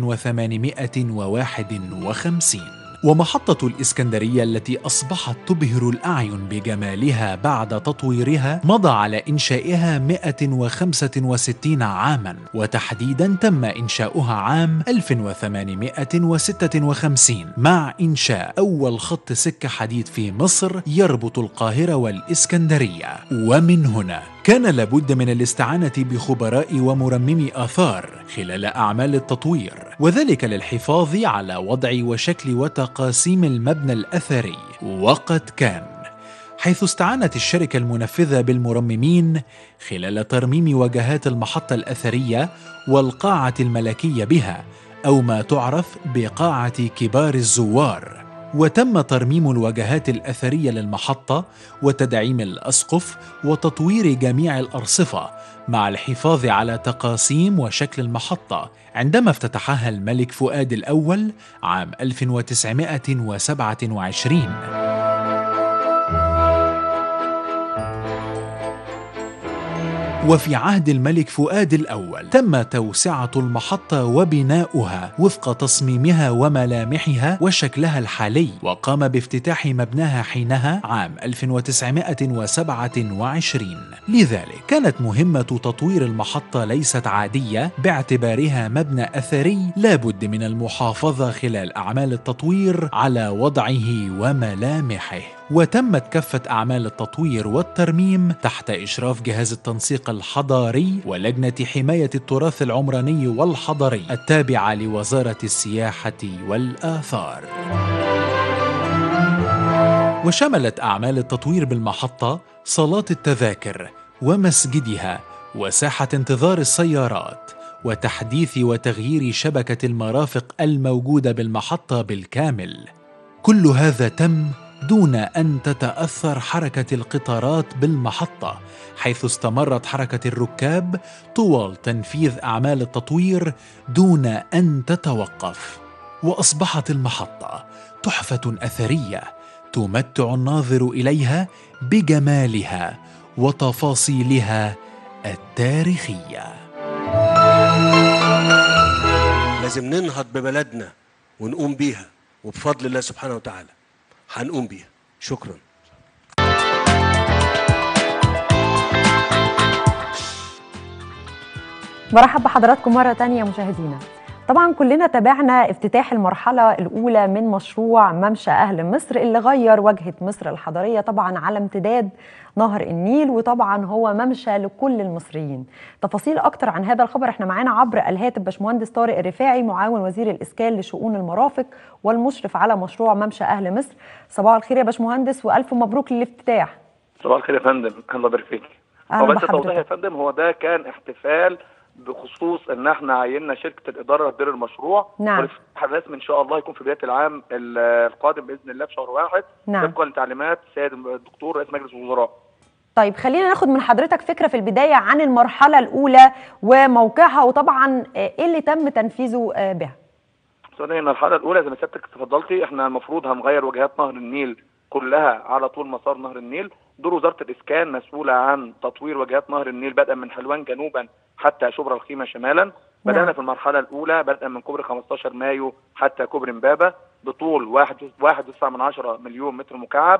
1851. ومحطة الإسكندرية التي أصبحت تبهر الأعين بجمالها بعد تطويرها مضى على إنشائها 165 عاماً، وتحديداً تم إنشاؤها عام 1856 مع إنشاء أول خط سكة حديد في مصر يربط القاهرة والإسكندرية. ومن هنا كان لابد من الاستعانة بخبراء ومرممي آثار خلال أعمال التطوير، وذلك للحفاظ على وضع وشكل وتقاسيم المبنى الأثري. وقد كان، حيث استعانت الشركة المنفذة بالمرممين خلال ترميم واجهات المحطة الأثرية والقاعة الملكية بها، أو ما تعرف بقاعة كبار الزوار، وتم ترميم الواجهات الأثرية للمحطة وتدعيم الأسقف وتطوير جميع الأرصفة مع الحفاظ على تقاسيم وشكل المحطة، عندما افتتحها الملك فؤاد الأول عام 1927. وفي عهد الملك فؤاد الأول تم توسعة المحطة وبناؤها وفق تصميمها وملامحها وشكلها الحالي، وقام بافتتاح مبناها حينها عام 1927. لذلك كانت مهمة تطوير المحطة ليست عادية باعتبارها مبنى أثري لابد من المحافظة خلال أعمال التطوير على وضعه وملامحه. وتمت كافة أعمال التطوير والترميم تحت إشراف جهاز التنسيق الحضاري ولجنة حماية التراث العمراني والحضري التابعة لوزارة السياحة والآثار. وشملت أعمال التطوير بالمحطة صالات التذاكر ومسجدها وساحة انتظار السيارات وتحديث وتغيير شبكة المرافق الموجودة بالمحطة بالكامل. كل هذا تم دون أن تتأثر حركة القطارات بالمحطة، حيث استمرت حركة الركاب طوال تنفيذ أعمال التطوير دون أن تتوقف. وأصبحت المحطة تحفة أثرية تمتع الناظر إليها بجمالها وتفاصيلها التاريخية. لازم ننهض ببلدنا ونقوم بيها، وبفضل الله سبحانه وتعالى هنقوم بيها. شكرا. برحب بحضراتكم مرة تانية مشاهدينا. طبعا كلنا تابعنا افتتاح المرحلة الأولى من مشروع ممشى أهل مصر اللي غير وجهة مصر الحضارية طبعا على امتداد نهر النيل، وطبعا هو ممشى لكل المصريين. تفاصيل أكتر عن هذا الخبر احنا معانا عبر الهاتف باشمهندس طارق الرفاعي، معاون وزير الإسكان لشؤون المرافق والمشرف على مشروع ممشى أهل مصر. صباح الخير يا باشمهندس وألف مبروك للافتتاح. صباح الخير يا فندم، الله يبارك فيك. هو بس توضيح يا فندم، هو ده كان احتفال بخصوص ان احنا عيننا شركه الاداره تدير المشروع. نعم. والافتتاح الرسمي ان شاء الله يكون في بدايه العام القادم باذن الله في شهر 1. نعم. طبقا لتعليمات السيد الدكتور رئيس مجلس الوزراء. طيب خلينا ناخد من حضرتك فكره في البدايه عن المرحله الاولى وموقعها، وطبعا ايه اللي تم تنفيذه بها. المرحله الاولى زي ما سيادتك تفضلتي، احنا المفروض هنغير وجهات نهر النيل كلها على طول مسار نهر النيل. دور وزاره الاسكان مسؤوله عن تطوير وجهات نهر النيل بدءا من حلوان جنوبا حتى شبرا الخيمه شمالا. بدانا في المرحله الاولى بدءا من كوبري 15 مايو حتى كوبري امبابه بطول 1.9 مليون متر مكعب،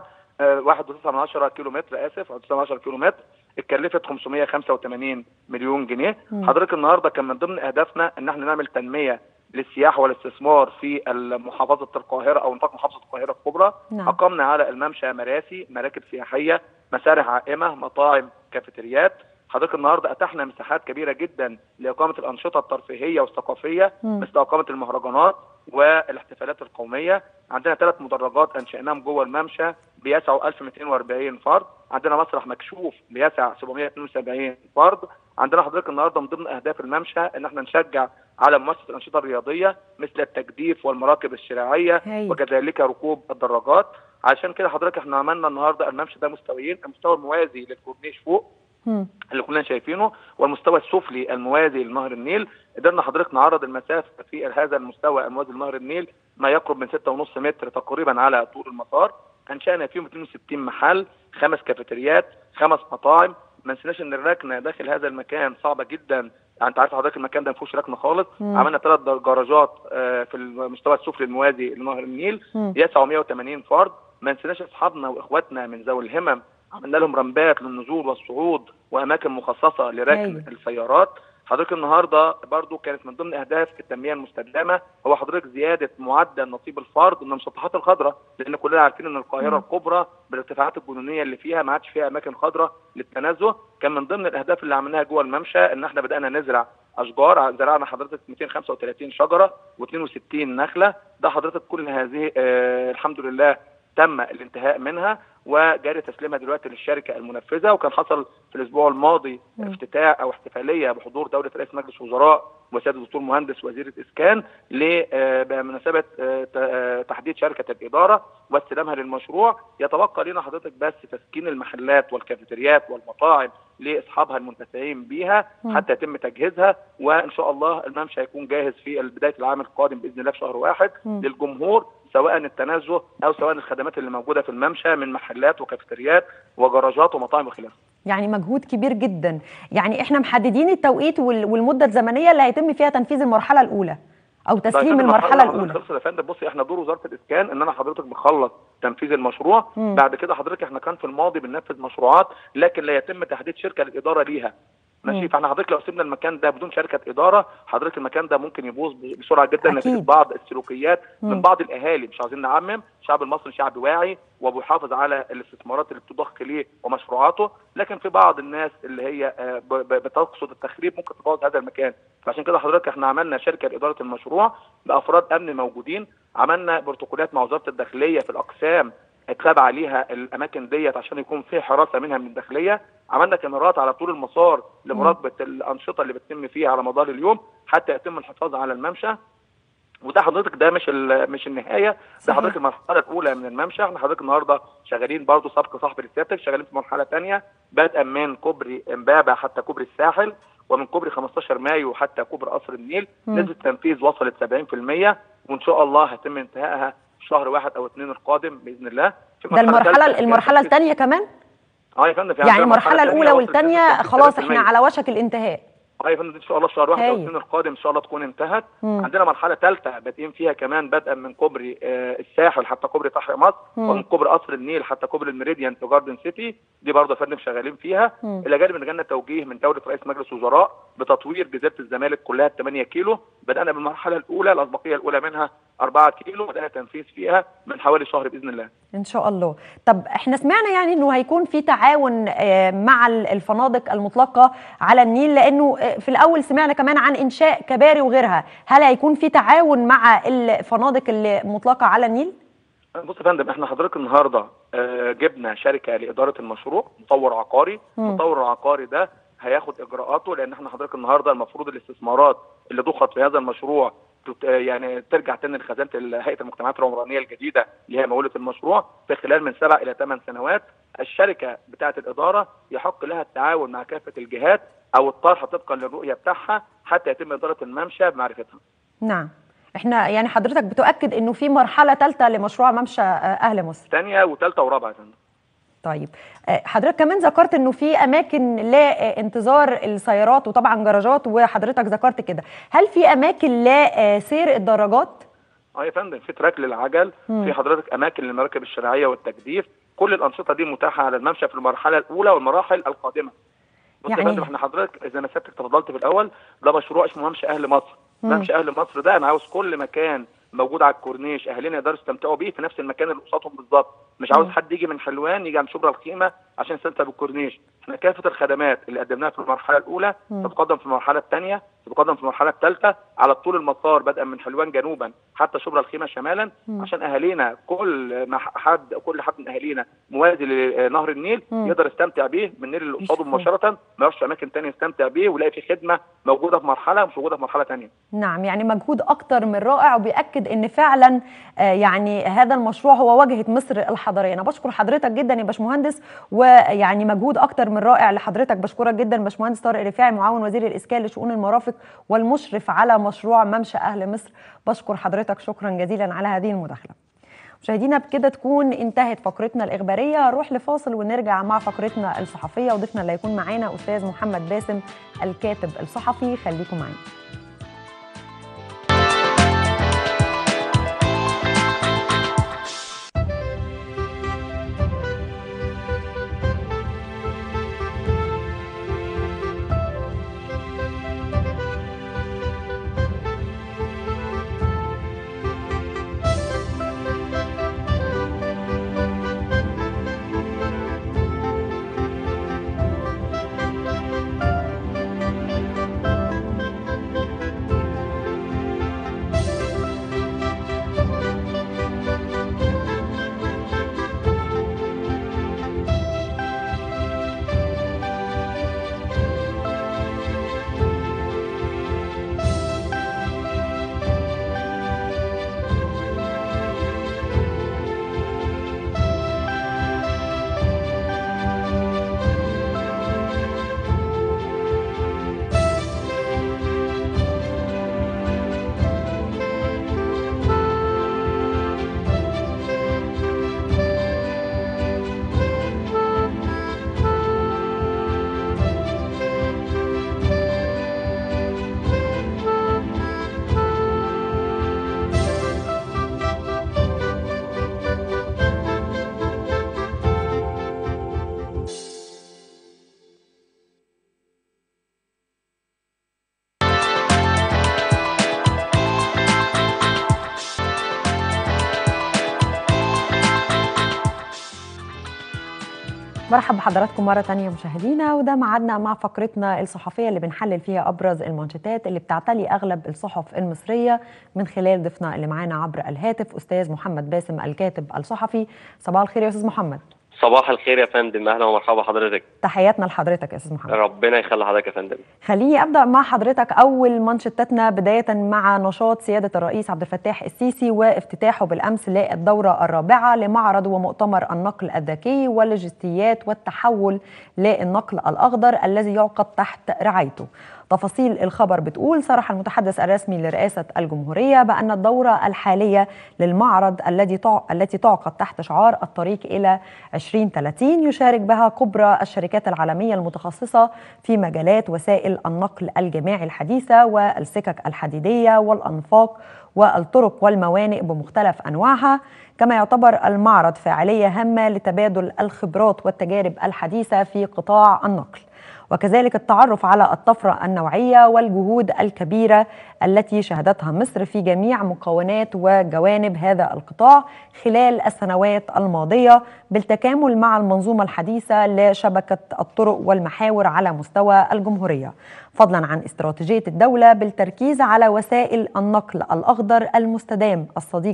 1.9 كيلو متر، اسف 1.9 كيلو متر، اتكلفت 585 مليون جنيه. حضرتك النهارده كان من ضمن اهدافنا ان احنا نعمل تنميه للسياحه والاستثمار في محافظه القاهره او نطاق محافظه القاهره الكبرى. نعم. اقمنا على الممشى مراسي، مراكب سياحيه، مسارح عائمه، مطاعم، كافيتريات. حضرتك النهارده اتحنا مساحات كبيره جدا لاقامه الانشطه الترفيهيه والثقافيه مثل اقامه المهرجانات والاحتفالات القوميه. عندنا 3 مدرجات انشأناهم جوه الممشى بيسعوا 1240 فرد. عندنا مسرح مكشوف بيسع 772 فرد. عندنا حضرتك النهارده من ضمن اهداف الممشى ان احنا نشجع على ممارسه الانشطه الرياضيه مثل التجديف والمراكب الشراعيه وكذلك ركوب الدراجات. عشان كده حضرتك احنا عملنا النهارده الممشى ده مستويين، المستوى الموازي للكورنيش فوق اللي كلنا شايفينه، والمستوى السفلي الموازي لنهر النيل. قدرنا حضرتك نعرض المسافه في هذا المستوى الموازي لنهر النيل ما يقرب من 6.5 متر تقريبا على طول المسار. انشأنا فيهم 62 محل، 5 كافيتريات، 5 مطاعم. ما نسيناش ان الركنه داخل هذا المكان صعبه جدا، يعني انت عارف حضرتك المكان ده ما فيهوش ركنه خالص. عملنا 3 جراجات في المستوى السفلي الموازي لنهر النيل يسعوا 180 فرد. ما نسيناش اصحابنا واخواتنا من ذوي الهمم، عملنا لهم رمبات للنزول والصعود واماكن مخصصه لركن السيارات. حضرتك النهارده برضو كانت من ضمن اهداف التنميه المستدامه هو حضرتك زياده معدل نصيب الفرد من المسطحات الخضراء، لان كلنا عارفين ان القاهره الكبرى بالارتفاعات الجنونيه اللي فيها ما عادش فيها اماكن خضراء للتنزه. كان من ضمن الاهداف اللي عملناها جوه الممشى ان احنا بدانا نزرع اشجار. زرعنا حضرتك 235 شجره و62 نخله. ده حضرتك كل هذه الحمد لله تم الانتهاء منها وجاري تسليمها دلوقتي للشركه المنفذه. وكان حصل في الاسبوع الماضي افتتاح او احتفاليه بحضور دوله رئيس مجلس الوزراء وسياده الدكتور مهندس وزير الاسكان بمناسبه تحديد شركه الاداره واستلامها للمشروع. يتبقى لنا حضرتك بس تسكين المحلات والكافيتريات والمطاعم لاصحابها المنتفعين بيها حتى يتم تجهيزها، وان شاء الله الممشى هيكون جاهز في بدايه العام القادم باذن الله في شهر 1 للجمهور، سواء التنزه او سواء الخدمات اللي موجوده في الممشى من محلات وكافيتريات وجراجات ومطاعم وخلافه. يعني مجهود كبير جدا. يعني احنا محددين التوقيت والمده الزمنيه اللي هيتم فيها تنفيذ المرحله الاولى او تسليم المرحله الاولى. خلص يا فندم. بصي احنا دور وزاره الاسكان ان انا حضرتك بخلص تنفيذ المشروع. بعد كده حضرتك احنا كان في الماضي بننفذ مشروعات لكن لا يتم تحديد شركه للاداره ليها. ماشي. فاحنا حضرتك لو سيبنا المكان ده بدون شركه اداره حضرتك المكان ده ممكن يبوظ بسرعه جدا نتيجه بعض السلوكيات من بعض الاهالي. مش عايزين نعمم، الشعب المصري شعب واعي وبيحافظ على الاستثمارات اللي بتضخ ليه ومشروعاته، لكن في بعض الناس اللي هي بتقصد التخريب ممكن تبوظ هذا المكان. فعشان كده حضرتك احنا عملنا شركه لاداره المشروع بافراد امن موجودين، عملنا بروتوكولات مع وزاره الداخليه في الاقسام اتبع عليها الاماكن ديت عشان يكون في حراسه منها من الداخليه. عملنا كاميرات على طول المسار لمراقبه الانشطه اللي بتتم فيها على مدار اليوم حتى يتم الحفاظ على الممشى. وده حضرتك ده مش النهايه، ده حضرتك المرحله الاولى من الممشى. احنا حضرتك النهارده شغالين برضه سبق صاحب لسيادتك، شغالين في مرحله ثانيه بدءا من كوبري امبابه حتى كوبري الساحل، ومن كوبري 15 مايو حتى كوبري قصر النيل. نسبه التنفيذ وصلت 70%، وان شاء الله هيتم انتهائها في شهر 1 أو 2 القادم باذن الله. ده المرحله الثانيه كمان؟ يا فندم، يعني المرحله الاولى والثانيه خلاص احنا على وشك الانتهاء. يا فندم ان شاء الله شهر 1 او 2 القادم ان شاء الله تكون انتهت. عندنا مرحله ثالثه بادئين فيها كمان بدءا من كوبري الساحل حتى كوبري تحيا مصر، ومن كوبري قصر النيل حتى كوبري الميريديان في جاردن سيتي. دي برضه يا فندم شغالين فيها. الى جانب ان جالنا توجيه من دوله رئيس مجلس وزراء بتطوير جزيره الزمالك كلها 8 كيلو. بدانا بالمرحله الاولى، الاسبقيه الاولى منها 4 كيلو، بدانا تنفيذ فيها من حوالي شهر باذن الله ان شاء الله. طب احنا سمعنا يعني انه هيكون في تعاون مع الفنادق المطلقه على النيل، لانه في الاول سمعنا كمان عن انشاء كباري وغيرها. هل هيكون في تعاون مع الفنادق المطلقه على النيل؟ بص يا فندم، احنا حضرتك النهارده جبنا شركه لاداره المشروع، مطور عقاري. المطور العقاري ده هياخد اجراءاته، لان احنا حضرتك النهارده المفروض الاستثمارات اللي ضخت في هذا المشروع يعني ترجع تاني لخزانه هيئه المجتمعات العمرانيه الجديده اللي هي مولة المشروع في خلال من 7 إلى 8 سنوات. الشركه بتاعه الاداره يحق لها التعاون مع كافه الجهات او الطرح طبقا للرؤيه بتاعها حتى يتم اداره الممشى بمعرفتها. نعم. احنا يعني حضرتك بتؤكد انه في مرحله ثالثه لمشروع ممشى اهل مصر. ثانيه وثالثه ورابعه يا فندم. طيب حضرتك كمان ذكرت انه في اماكن لانتظار السيارات وطبعا جراجات، وحضرتك ذكرت كده. هل في اماكن لسير الدراجات؟ يا فندم، في تراك للعجل، في حضرتك اماكن للمراكب الشراعيه والتجديف. كل الانشطه دي متاحه على الممشى في المرحله الاولى والمراحل القادمه. بص يا فندم، احنا حضرتك زي ما سيادتك تفضلت في الاول، ده مشروع اسمه ممشى اهل مصر. ممشى اهل مصر ده انا عاوز كل مكان موجود على الكورنيش اهالينا يقدروا يستمتعوا بيه في نفس المكان اللي قصادهم بالظبط. مش عاوز حد يجي من حلوان يجي عند شبرا الخيمه عشان يستمتع بالكورنيش. احنا كافه الخدمات اللي قدمناها في المرحله الاولى تتقدم في المرحله الثانيه، تتقدم في المرحله الثالثه على طول المسار بدءا من حلوان جنوبا حتى شبرا الخيمه شمالا، عشان اهالينا كل حد من اهالينا موازي لنهر النيل يقدر يستمتع بيه من النيل اللي قصاده مباشره، ما يروحش اماكن ثانيه يستمتع بيه ويلاقي في خدمه موجوده في مرحله مش موجوده في مرحله ثانيه. نعم، يعني مجهود اكتر من رائع، وبيأكد ان فعلا يعني هذا المشروع هو واجهه مصر الحضاريه. انا بشكر حضرتك جدا يا باشمهندس، ويعني مجهود اكتر من رائع لحضرتك. بشكرك جدا باشمهندس طارق رفاعي، معاون وزير الاسكان لشؤون المرافق والمشرف على مشروع ممشى اهل مصر. بشكر حضرتك شكرا جزيلا على هذه المداخله. مشاهدينا بكده تكون انتهت فقرتنا الإخبارية. نروح لفاصل ونرجع مع فقرتنا الصحفية، وضيفنا اللي هيكون معانا أستاذ محمد باسم الكاتب الصحفي. خليكم معانا. مرحبا بحضراتكم مرة تانية مشاهدينا، وده معادنا مع فقرتنا الصحفية اللي بنحلل فيها أبرز المانشيتات اللي بتعتلي أغلب الصحف المصرية من خلال ضيفنا اللي معانا عبر الهاتف أستاذ محمد باسم الكاتب الصحفي. صباح الخير يا أستاذ محمد. صباح الخير يا فندم، اهلا ومرحبا حضرتك. تحياتنا لحضرتك يا استاذ محمد. ربنا يخلي حضرتك يا فندم. خليني ابدا مع حضرتك اول منشطتنا بدايه مع نشاط سياده الرئيس عبد الفتاح السيسي وافتتاحه بالامس للدوره الرابعه لمعرض ومؤتمر النقل الذكي واللوجستيات والتحول للنقل الاخضر الذي يعقد تحت رعايته. تفاصيل الخبر بتقول: صرح المتحدث الرسمي لرئاسة الجمهورية بأن الدورة الحالية للمعرض التي تعقد تحت شعار الطريق إلى 2030 يشارك بها كبرى الشركات العالمية المتخصصة في مجالات وسائل النقل الجماعي الحديثة والسكك الحديدية والأنفاق والطرق والموانئ بمختلف أنواعها. كما يعتبر المعرض فاعلية هامة لتبادل الخبرات والتجارب الحديثة في قطاع النقل، وكذلك التعرف على الطفرة النوعية والجهود الكبيرة التي شهدتها مصر في جميع مكونات وجوانب هذا القطاع خلال السنوات الماضية بالتكامل مع المنظومة الحديثة لشبكة الطرق والمحاور على مستوى الجمهورية، فضلا عن استراتيجية الدولة بالتركيز على وسائل النقل الأخضر المستدام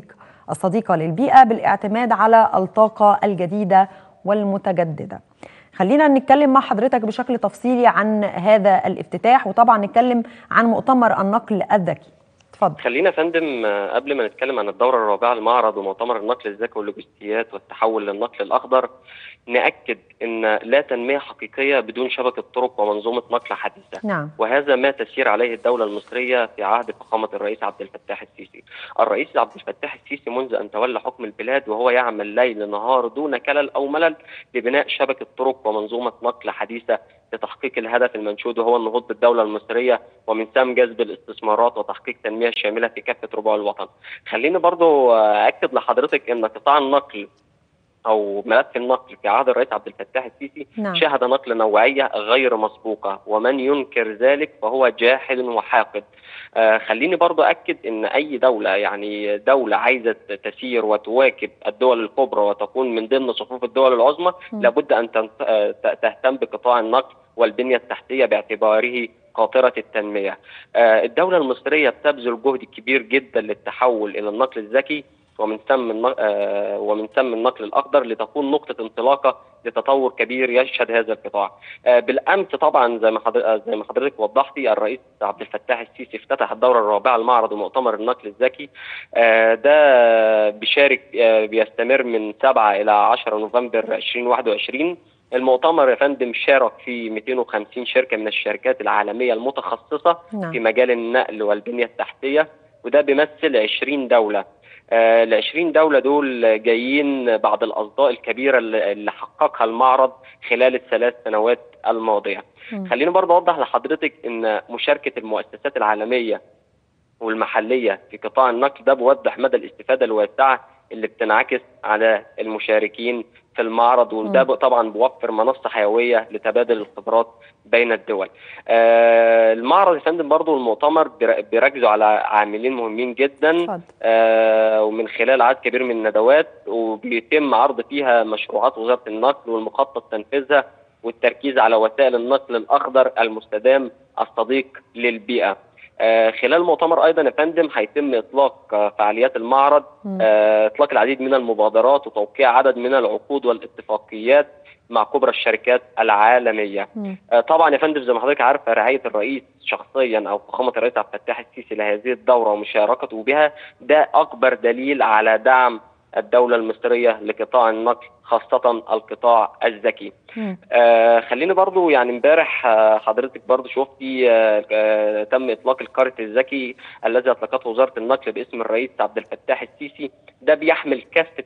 الصديقة للبيئة بالاعتماد على الطاقة الجديدة والمتجددة. خلينا نتكلم مع حضرتك بشكل تفصيلي عن هذا الافتتاح، وطبعا نتكلم عن مؤتمر النقل الذكي. اتفضل. خلينا يا فندم قبل ما نتكلم عن الدورة الرابعة للمعرض ومؤتمر النقل الذكي واللوجستيات والتحول للنقل الأخضر، نأكد أن لا تنمية حقيقية بدون شبكة طرق ومنظومة نقل حديثة. نعم. وهذا ما تسير عليه الدولة المصرية في عهد فخامة الرئيس عبد الفتاح السيسي. الرئيس عبد الفتاح السيسي منذ أن تولى حكم البلاد وهو يعمل ليل نهار دون كلل أو ملل لبناء شبكة طرق ومنظومة نقل حديثة لتحقيق الهدف المنشود وهو النهوض بالدولة المصرية ومن ثم جذب الاستثمارات وتحقيق تنمية شاملة في كافة ربوع الوطن. خليني برضو أكد لحضرتك أن قطاع النقل أو ملف النقل في عهد الرئيس عبد الفتاح السيسي شهد نقل نوعية غير مسبوقة، ومن ينكر ذلك فهو جاحد وحاقد. خليني برضو أكد أن أي دولة، يعني دولة عايزة تسير وتواكب الدول الكبرى وتكون من ضمن صفوف الدول العظمى لابد أن تهتم بقطاع النقل والبنية التحتية باعتباره قاطرة التنمية. الدولة المصرية بتبذل جهد كبير جدا للتحول إلى النقل الذكي ومن ثم النقل الأخضر لتكون نقطة انطلاقة لتطور كبير يشهد هذا القطاع. بالأمس طبعا زي ما حضرتك وضحتي، الرئيس عبد الفتاح السيسي افتتح الدورة الرابعة لمعرض ومؤتمر النقل الذكي. ده بيستمر من 7 إلى 10 نوفمبر 2021. المؤتمر يا فندم شارك في 250 شركة من الشركات العالمية المتخصصة في مجال النقل والبنية التحتية، وده بيمثل 20 دولة. ال20 دولة دول جايين بعد الأصداء الكبيرة اللي حققها المعرض خلال الثلاث سنوات الماضية. خليني برضه أوضح لحضرتك أن مشاركة المؤسسات العالمية والمحلية في قطاع النقل ده بيوضح مدى الاستفادة الواسعة اللي بتنعكس على المشاركين في المعرض، وده طبعا بيوفر منصة حيوية لتبادل الخبرات بين الدول. المعرض يا فندم برضه المؤتمر بيركزوا على عاملين مهمين جدا، ومن خلال عدد كبير من الندوات، وبيتم عرض فيها مشروعات وزارة النقل والمخطط تنفيذها والتركيز على وسائل النقل الأخضر المستدام الصديق للبيئة. خلال المؤتمر ايضا يا فندم هيتم اطلاق فعاليات المعرض، اطلاق العديد من المبادرات وتوقيع عدد من العقود والاتفاقيات مع كبرى الشركات العالميه. طبعا يا فندم زي ما حضرتك عارفه، رعايه الرئيس شخصيا او فخامه الرئيس عبد الفتاح السيسي لهذه الدوره ومشاركته بها ده اكبر دليل على دعم الدولة المصرية لقطاع النقل، خاصة القطاع الذكي. خليني برضو يعني امبارح حضرتك برضو شفتي تم إطلاق الكارت الذكي الذي أطلقته وزارة النقل باسم الرئيس عبد الفتاح السيسي. ده بيحمل كافة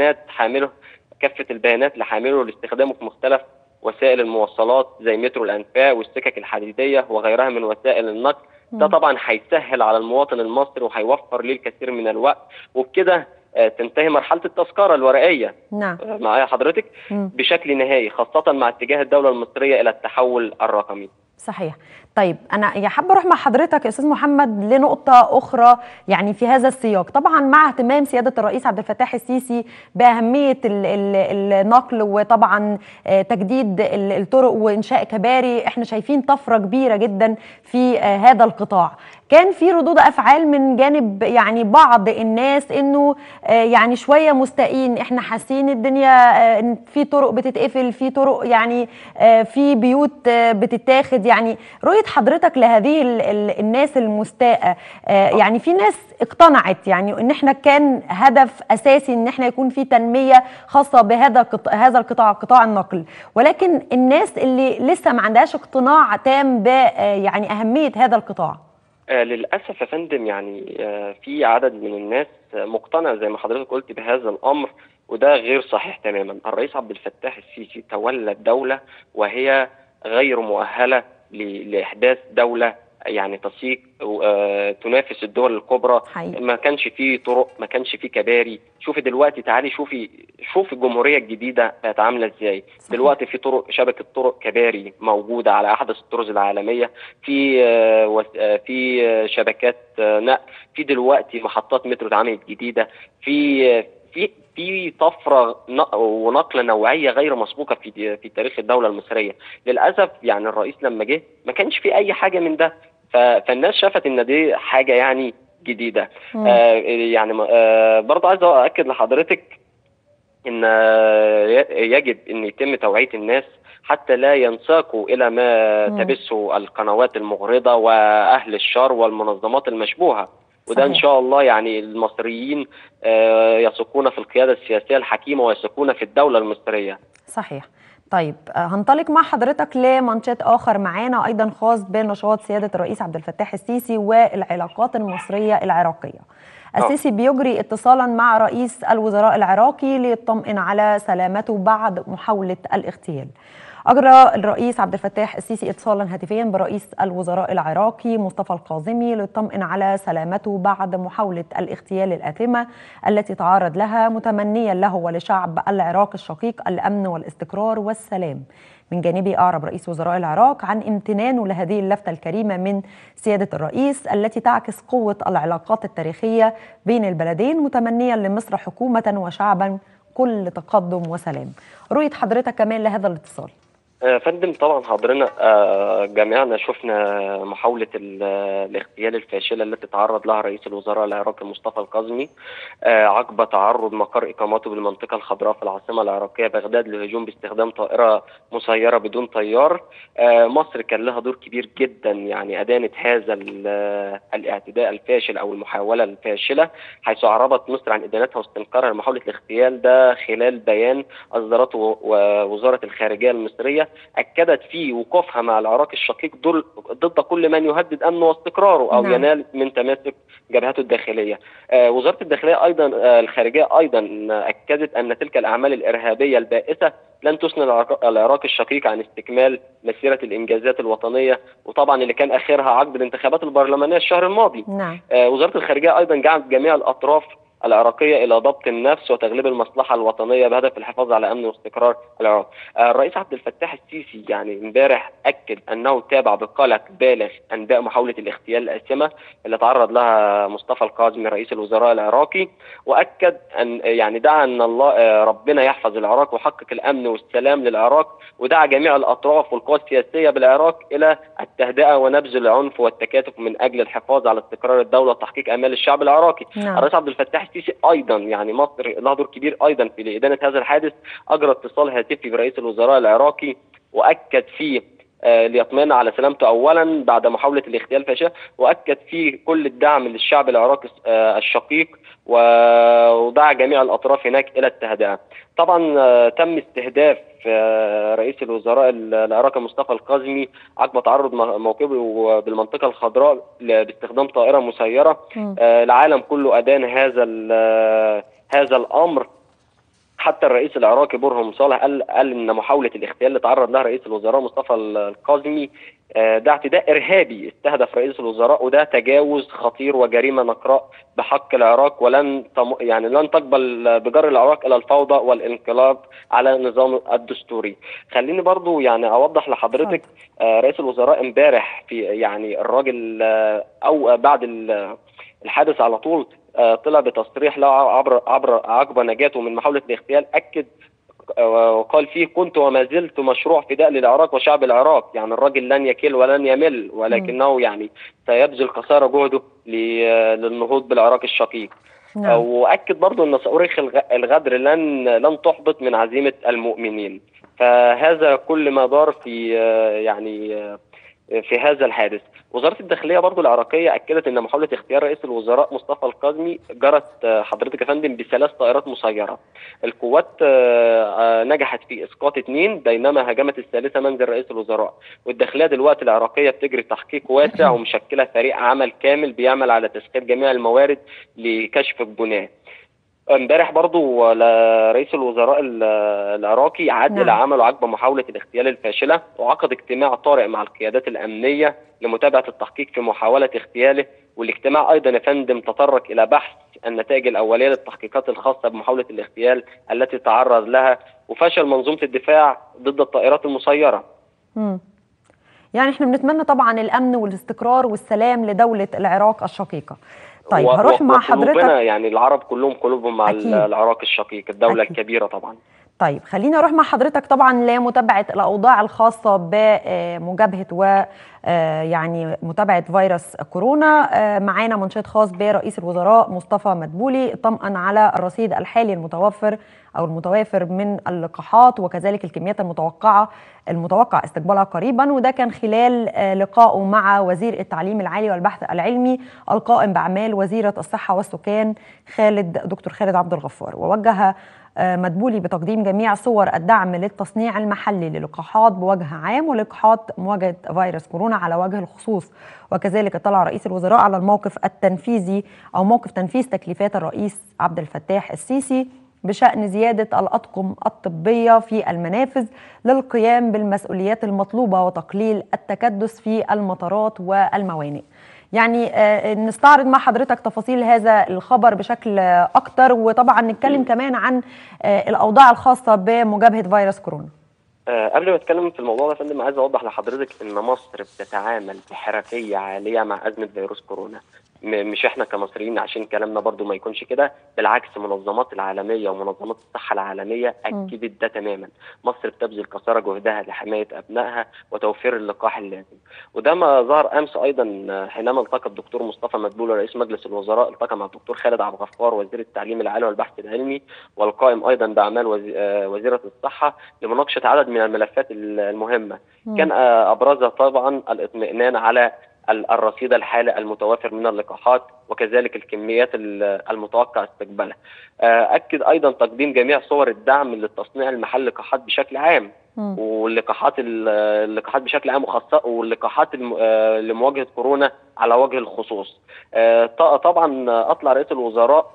البيانات لحامله لاستخدامه في مختلف وسائل المواصلات زي مترو الأنفاق والسكك الحديدية وغيرها من وسائل النقل. ده طبعا هيسهل على المواطن المصري وهيوفر ليه الكثير من الوقت، وبكده تنتهي مرحلة التذكرة الورقية. نعم. معايا حضرتك بشكل نهائي، خاصة مع اتجاه الدولة المصرية إلى التحول الرقمي. صحيح. طيب أنا حابة أروح مع حضرتك يا أستاذ محمد لنقطة أخرى يعني في هذا السياق، طبعا مع اهتمام سيادة الرئيس عبد الفتاح السيسي بأهمية النقل وطبعا تجديد الطرق وإنشاء كباري، احنا شايفين طفرة كبيرة جدا في هذا القطاع. كان في ردود افعال من جانب يعني بعض الناس انه يعني شويه مستائين، احنا حاسين الدنيا في طرق بتتقفل، في طرق يعني في بيوت بتتاخد. يعني رؤيه حضرتك لهذه الناس المستاءه، يعني في ناس اقتنعت يعني ان احنا كان هدف اساسي ان احنا يكون في تنميه خاصه هذا القطاع، قطاع النقل، ولكن الناس اللي لسه ما عندهاش اقتناع تام ب يعني اهميه هذا القطاع. للاسف يا فندم، يعني في عدد من الناس مقتنع زي ما حضرتك قلت بهذا الامر، وده غير صحيح تماما. الرئيس عبد الفتاح السيسي تولى الدوله وهي غير مؤهله لاحداث دوله يعني تسيق تنافس الدول الكبرى. ما كانش فيه طرق، ما كانش فيه كباري. شوفي دلوقتي، تعالي شوفي الجمهوريه الجديده بقت عامله ازاي. دلوقتي في طرق، شبكه طرق كباري موجوده على احدث الطرق العالميه، في شبكات نقل، في دلوقتي محطات مترو اتعملت جديده، في طفره ونقله نوعيه غير مسبوقه في تاريخ الدوله المصريه. للاسف يعني الرئيس لما جه ما كانش في اي حاجه من ده، فالناس شافت ان دي حاجه يعني جديده. يعني برضه عايز اؤكد لحضرتك ان يجب ان يتم توعيه الناس حتى لا ينساقوا الى ما تبثه القنوات المغرضه واهل الشر والمنظمات المشبوهه. وده ان شاء الله يعني المصريين يثقون في القياده السياسيه الحكيمه ويثقون في الدوله المصريه. صحيح. طيب هنطلق مع حضرتك لمانشيت آخر معانا أيضا خاص بنشاط سيادة الرئيس عبد الفتاح السيسي والعلاقات المصرية العراقية. السيسي بيجري اتصالا مع رئيس الوزراء العراقي ليطمئن على سلامته بعد محاولة الاغتيال. أجرى الرئيس عبد الفتاح السيسي اتصالا هاتفيا برئيس الوزراء العراقي مصطفى الكاظمي ليطمئن على سلامته بعد محاولة الاغتيال الآثمة التي تعرض لها، متمنيا له ولشعب العراق الشقيق الأمن والاستقرار والسلام. من جانبه أعرب رئيس وزراء العراق عن امتنانه لهذه اللفتة الكريمة من سيادة الرئيس التي تعكس قوة العلاقات التاريخية بين البلدين، متمنيا لمصر حكومة وشعبا كل تقدم وسلام. رؤية حضرتك كمان لهذا الاتصال؟ فندم، طبعا حضرنا جميعنا شفنا محاولة الاغتيال الفاشلة التي تعرض لها رئيس الوزراء العراقي مصطفى الكاظمي عقب تعرض مقر إقامته بالمنطقة الخضراء في العاصمة العراقية بغداد للهجوم باستخدام طائرة مسيرة بدون طيار. مصر كان لها دور كبير جدا، يعني أدانت هذا الاعتداء الفاشل أو المحاولة الفاشلة، حيث أعربت مصر عن إدانتها واستنكارها لمحاولة الاغتيال ده خلال بيان أصدرته وزارة الخارجية المصرية أكدت فيه وقوفها مع العراق الشقيق ضد كل من يهدد أمنه واستقراره أو ينال من تماسك جبهته الداخلية. وزارة الداخلية أيضا الخارجية أيضا أكدت أن تلك الأعمال الإرهابية البائسة لن تثني العراق الشقيق عن استكمال مسيرة الإنجازات الوطنية، وطبعا اللي كان آخرها عقد الانتخابات البرلمانية الشهر الماضي. وزارة الخارجية أيضا جعلت جميع الأطراف العراقية إلى ضبط النفس وتغليب المصلحة الوطنية بهدف الحفاظ على أمن واستقرار العراق. الرئيس عبد الفتاح السيسي يعني امبارح أكد أنه تابع بقلق بالغ أنباء محاولة الاغتيال الآثمة اللي تعرض لها مصطفى الكاظمي رئيس الوزراء العراقي، وأكد أن يعني دعا أن الله ربنا يحفظ العراق ويحقق الأمن والسلام للعراق، ودعا جميع الأطراف والقوى السياسية بالعراق إلى التهدئة ونبذ العنف والتكاتف من أجل الحفاظ على استقرار الدولة وتحقيق آمال الشعب العراقي. الرئيس عبد الفتاح السيسي ايضا يعني مصر لها دور كبير ايضا في ادانه هذا الحادث، اجرى اتصال هاتفي برئيس الوزراء العراقي واكد فيه ليطمئن على سلامته اولا بعد محاوله الاغتيال الفاشله، واكد فيه كل الدعم للشعب العراقي الشقيق، ودعا جميع الاطراف هناك الى التهدئه. طبعا تم استهداف رئيس الوزراء العراقي مصطفى الكاظمي عقب تعرض موكبه بالمنطقه الخضراء باستخدام طائره مسيره. العالم كله ادان هذا الامر، حتى الرئيس العراقي برهم صالح قال ان محاوله الاغتيال اللي تعرض لها رئيس الوزراء مصطفى الكاظمي ده اعتداء ارهابي استهدف رئيس الوزراء، وده تجاوز خطير وجريمه نقراء بحق العراق، ولن لن تقبل بجر العراق الى الفوضى والانقلاب على النظام الدستوري. خليني برضو يعني اوضح لحضرتك رئيس الوزراء امبارح في يعني الراجل او بعد الحادث على طول طلع بتصريح له عقب نجاته من محاولة الاغتيال، أكد وقال فيه: كنت وما زلت مشروع فداء للعراق وشعب العراق. يعني الراجل لن يكل ولن يمل، ولكنه يعني سيبذل قصارى جهده للنهوض بالعراق الشقيق. وأكد برضو أن صواريخ الغدر لن تحبط من عزيمة المؤمنين. فهذا كل ما دار في هذا الحادث. وزارة الداخلية برضو العراقية أكدت أن محاولة اختيار رئيس الوزراء مصطفى الكاظمي جرت حضرتك يا فندم ب3 طائرات مسيرة. القوات نجحت في إسقاط 2، بينما هاجمت الثالثة منزل رئيس الوزراء. والداخلية دلوقتي العراقية بتجري تحقيق واسع ومشكلة فريق عمل كامل بيعمل على تسخير جميع الموارد لكشف الجناه. امبارح برضو رئيس الوزراء العراقي عدل عمله عقب محاولة الاغتيال الفاشلة، وعقد اجتماع طارئ مع القيادات الأمنية لمتابعة التحقيق في محاولة اغتياله. والاجتماع أيضا يا فندم تطرق إلى بحث النتائج الأولية للتحقيقات الخاصة بمحاولة الاغتيال التي تعرض لها وفشل منظومة الدفاع ضد الطائرات المسيرة. يعني احنا بنتمنى طبعا الأمن والاستقرار والسلام لدولة العراق الشقيقة. طيب هروح مع حضرتك. يعني العرب كلهم قلوبهم مع العراق الشقيق، الدولة الكبيرة طبعا. طيب خليني اروح مع حضرتك طبعا لمتابعه الاوضاع الخاصه بمجابهه يعني متابعه فيروس كورونا. معانا منشط خاص برئيس الوزراء مصطفى مدبولي طمأن على الرصيد الحالي المتوافر من اللقاحات، وكذلك الكميات المتوقع استقبالها قريبا. وده كان خلال لقائه مع وزير التعليم العالي والبحث العلمي القائم باعمال وزيره الصحه والسكان دكتور خالد عبد الغفار. ووجه مدبولي بتقديم جميع صور الدعم للتصنيع المحلي للقاحات بوجه عام ولقاحات مواجهة فيروس كورونا على وجه الخصوص. وكذلك اطلع رئيس الوزراء على الموقف التنفيذي أو موقف تنفيذ تكليفات الرئيس عبد الفتاح السيسي بشأن زيادة الأطقم الطبية في المنافذ للقيام بالمسؤوليات المطلوبة وتقليل التكدس في المطارات والموانئ. يعني نستعرض مع حضرتك تفاصيل هذا الخبر بشكل أكتر، وطبعا نتكلم كمان عن الأوضاع الخاصة بمجابهة فيروس كورونا. قبل ما اتكلم في الموضوع ده يا فندم، عايز اوضح لحضرتك ان مصر بتتعامل بحرفيه عاليه مع ازمه فيروس كورونا. مش احنا كمصريين عشان كلامنا برضو ما يكونش كده، بالعكس منظمات العالميه ومنظمات الصحه العالميه اكدت ده تماما. مصر بتبذل قصارى جهدها لحمايه ابنائها وتوفير اللقاح اللازم. وده ما ظهر امس ايضا حينما التقى الدكتور مصطفى مدبولي رئيس مجلس الوزراء، التقى مع الدكتور خالد عبد الغفار وزير التعليم العالي والبحث العلمي والقائم ايضا باعمال وزيره الصحه لمناقشه عدد من الملفات المهمه. كان ابرزها طبعا الاطمئنان على الرصيد الحالي المتوافر من اللقاحات وكذلك الكميات المتوقع استقبالها. أكد أيضا تقديم جميع صور الدعم للتصنيع المحلي للقاحات بشكل عام، واللقاحات بشكل عام واللقاحات لمواجهة كورونا على وجه الخصوص. طبعا أطلع رئيس الوزراء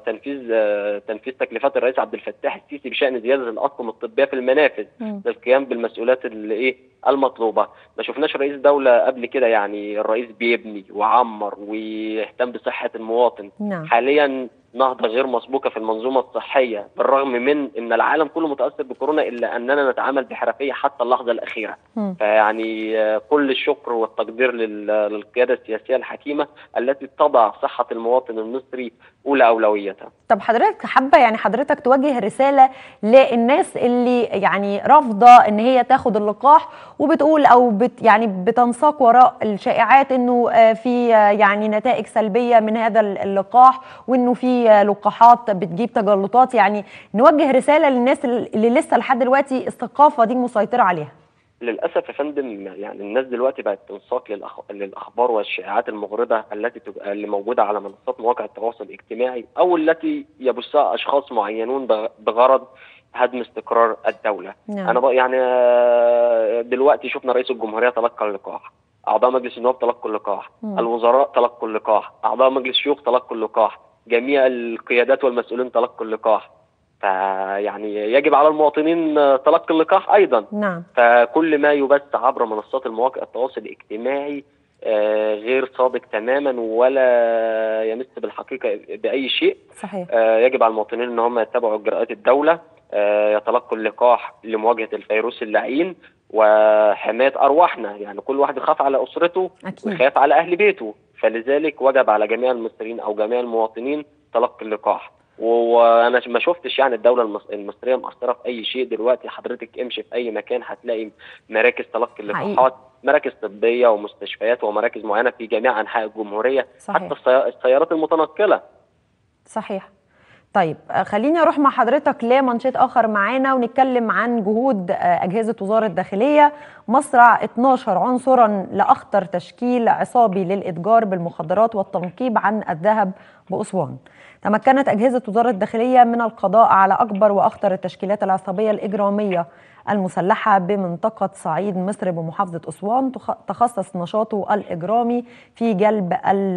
تنفيذ تكليفات الرئيس عبد الفتاح السيسي بشأن زيادة الأطقم الطبية في المنافذ للقيام بالمسؤوليات المطلوبة. ما شفناش رئيس دولة قبل كده، يعني الرئيس بيبني وعمر ويهتم بصحة المواطن. حاليا نهضة غير مسبوقة في المنظومة الصحية، بالرغم من أن العالم كله متأثر بكورونا إلا أننا نتعامل بحرفية حتى اللحظة الأخيرة. فيعني كل الشكر والتقدير للقيادة السياسية الحكيمة التي تضع صحة المواطن المصري أولى أولويتها. طب حضرتك حضرتك توجه رسالة للناس اللي يعني رافضة أن هي تاخد اللقاح وبتقول أو بتنساق وراء الشائعات أنه في يعني نتائج سلبية من هذا اللقاح وأنه في لقاحات بتجيب تجلطات. يعني نوجه رسالة للناس اللي لسه لحد دلوقتي الثقافة دي مسيطرة عليها. للأسف يا فندم، يعني الناس دلوقتي بقت تنساق للأخبار والشائعات المغرضة اللي موجودة على منصات مواقع التواصل الاجتماعي أو التي يبثها أشخاص معينون بغرض هدم استقرار الدولة. أنا يعني دلوقتي شفنا رئيس الجمهورية تلقى اللقاح، أعضاء مجلس النواب تلقوا اللقاح، الوزراء تلقوا اللقاح، أعضاء مجلس الشيوخ تلقوا اللقاح، جميع القيادات والمسؤولين تلقوا اللقاح. فيعني يجب على المواطنين تلقي اللقاح أيضا. فكل ما يبث عبر منصات المواقع التواصل الاجتماعي غير صادق تماما ولا يمس بالحقيقة بأي شيء. صحيح. يجب على المواطنين أن هم يتبعوا إجراءات الدولة، يتلقوا اللقاح لمواجهة الفيروس اللعين وحماية أرواحنا. يعني كل واحد يخاف على أسرته ويخاف على أهل بيته، فلذلك وجب على جميع المصريين أو جميع المواطنين تلقي اللقاح. وانا ما شفتش يعني الدوله المصريه مقصره في اي شيء. دلوقتي حضرتك امشي في اي مكان هتلاقي مراكز تلقي اللقاحات، مراكز طبيه ومستشفيات ومراكز معينه في جميع انحاء الجمهوريه. صحيح. حتى السيارات المتنقله. صحيح. طيب خليني اروح مع حضرتك لمنشط اخر معانا ونتكلم عن جهود اجهزه وزاره الداخليه. مصرع 12 عنصرا لاخطر تشكيل عصابي للاتجار بالمخدرات والتنقيب عن الذهب باسوان. تمكنت اجهزه وزاره الداخليه من القضاء على اكبر واخطر التشكيلات العصابيه الاجراميه المسلحة بمنطقة صعيد مصر بمحافظة أسوان. تخصص نشاطه الإجرامي في جلب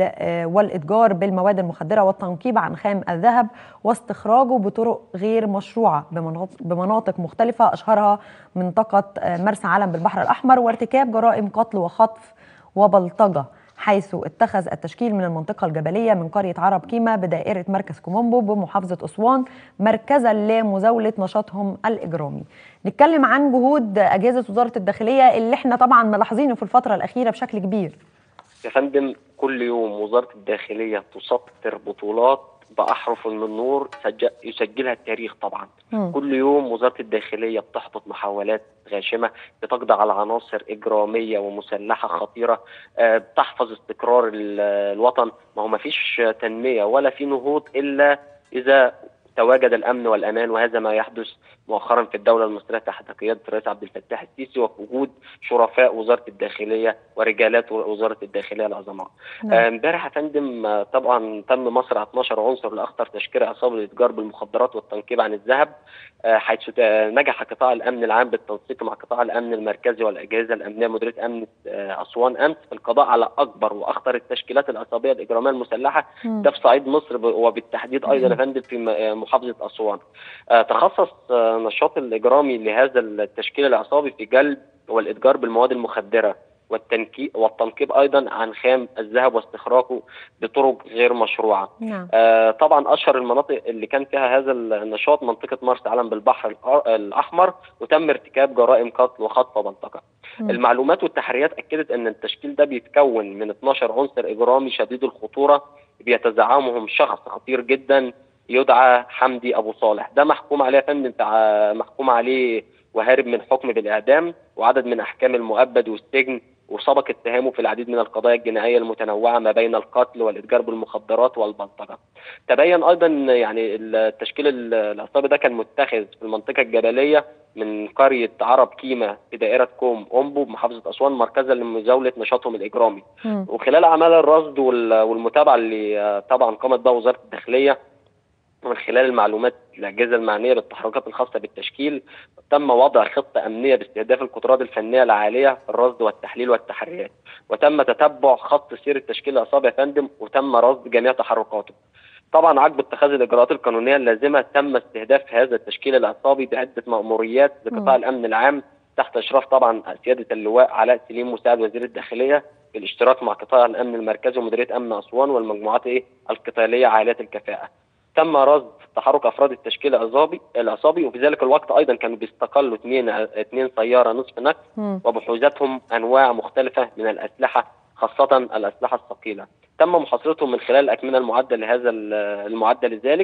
والإتجار بالمواد المخدرة والتنقيب عن خام الذهب واستخراجه بطرق غير مشروعة بمناطق مختلفة، أشهرها منطقة مرسى علم بالبحر الأحمر، وارتكاب جرائم قتل وخطف وبلطجة، حيث اتخذ التشكيل من المنطقة الجبلية من قرية عرب كيمة بدائرة مركز كومومبو بمحافظة أسوان مركزا لمزاولة نشاطهم الإجرامي. نتكلم عن جهود أجهزة وزارة الداخلية اللي احنا طبعا ملاحظينه في الفترة الأخيرة بشكل كبير. يا فندم، كل يوم وزارة الداخلية تسطر بطولات بأحرف من نور يسجلها التاريخ طبعا. كل يوم وزارة الداخلية بتحبط محاولات غاشمة بتقضي على عناصر إجرامية ومسلحة خطيرة بتحفظ استقرار الوطن. ما هو ما فيش تنمية ولا في نهوض إلا إذا تواجد الامن والامان، وهذا ما يحدث مؤخرا في الدوله المصريه تحت قياده الرئيس عبد الفتاح السيسي وفي وجود شرفاء وزاره الداخليه ورجالات وزاره الداخليه العظماء. امبارح يا فندم طبعا تم مصرع 12 عنصر لاخطر تشكيل عصابه الاتجار بالمخدرات والتنقيب عن الذهب، حيث نجح قطاع الامن العام بالتنسيق مع قطاع الامن المركزي والاجهزه الامنيه مديريه امن اسوان امس في القضاء على اكبر واخطر التشكيلات العصابيه الاجراميه المسلحه ده في صعيد مصر وبالتحديد ايضا يا فندم في محافظه اسوان. تخصص نشاط الاجرامي لهذا التشكيل العصابي في جلب والاتجار بالمواد المخدره والتنقيب ايضا عن خام الذهب واستخراجه بطرق غير مشروعه. طبعا اشهر المناطق اللي كان فيها هذا النشاط منطقه مرسى علم بالبحر الاحمر، وتم ارتكاب جرائم قتل وخطف وبلطجه. المعلومات والتحريات اكدت ان التشكيل ده بيتكون من 12 عنصر اجرامي شديد الخطوره بيتزعمهم شخص خطير جدا يدعى حمدي ابو صالح. ده محكوم عليه يا فندم، محكوم عليه وهارب من حكم بالاعدام وعدد من احكام المؤبد والسجن، وسبق اتهامه في العديد من القضايا الجنائيه المتنوعه ما بين القتل والاتجار بالمخدرات والبلطجه. تبين ايضا يعني التشكيل العصابي ده كان متخذ في المنطقه الجبليه من قريه عرب كيمه في دائره كوم أومبو بمحافظه اسوان مركزا لمزاوله نشاطهم الاجرامي. وخلال اعمال الرصد والمتابعه اللي طبعا قامت بها وزاره الداخليه من خلال المعلومات الاجهزه المعنيه بالتحركات الخاصه بالتشكيل، تم وضع خطه امنيه باستهداف القدرات الفنيه العاليه في الرصد والتحليل والتحريات، وتم تتبع خط سير التشكيل العصابي يا فندم، وتم رصد جميع تحركاته. طبعا عقب اتخاذ الاجراءات القانونيه اللازمه تم استهداف هذا التشكيل العصابي بعده مأموريات لقطاع الامن العام تحت اشراف طبعا سياده اللواء علاء سليم مساعد وزير الداخليه بالاشتراك مع قطاع الامن المركزي ومديريه امن اسوان والمجموعات القتاليه عاليه الكفاءه. تم رصد تحرك افراد التشكيل العصابي، وفي ذلك الوقت ايضا كانوا بيستقلوا اثنين سياره نصف نقل وبحوزتهم انواع مختلفه من الاسلحه خاصه الاسلحه الثقيله. تم محاصرتهم من خلال الاكمنه المعده لذلك.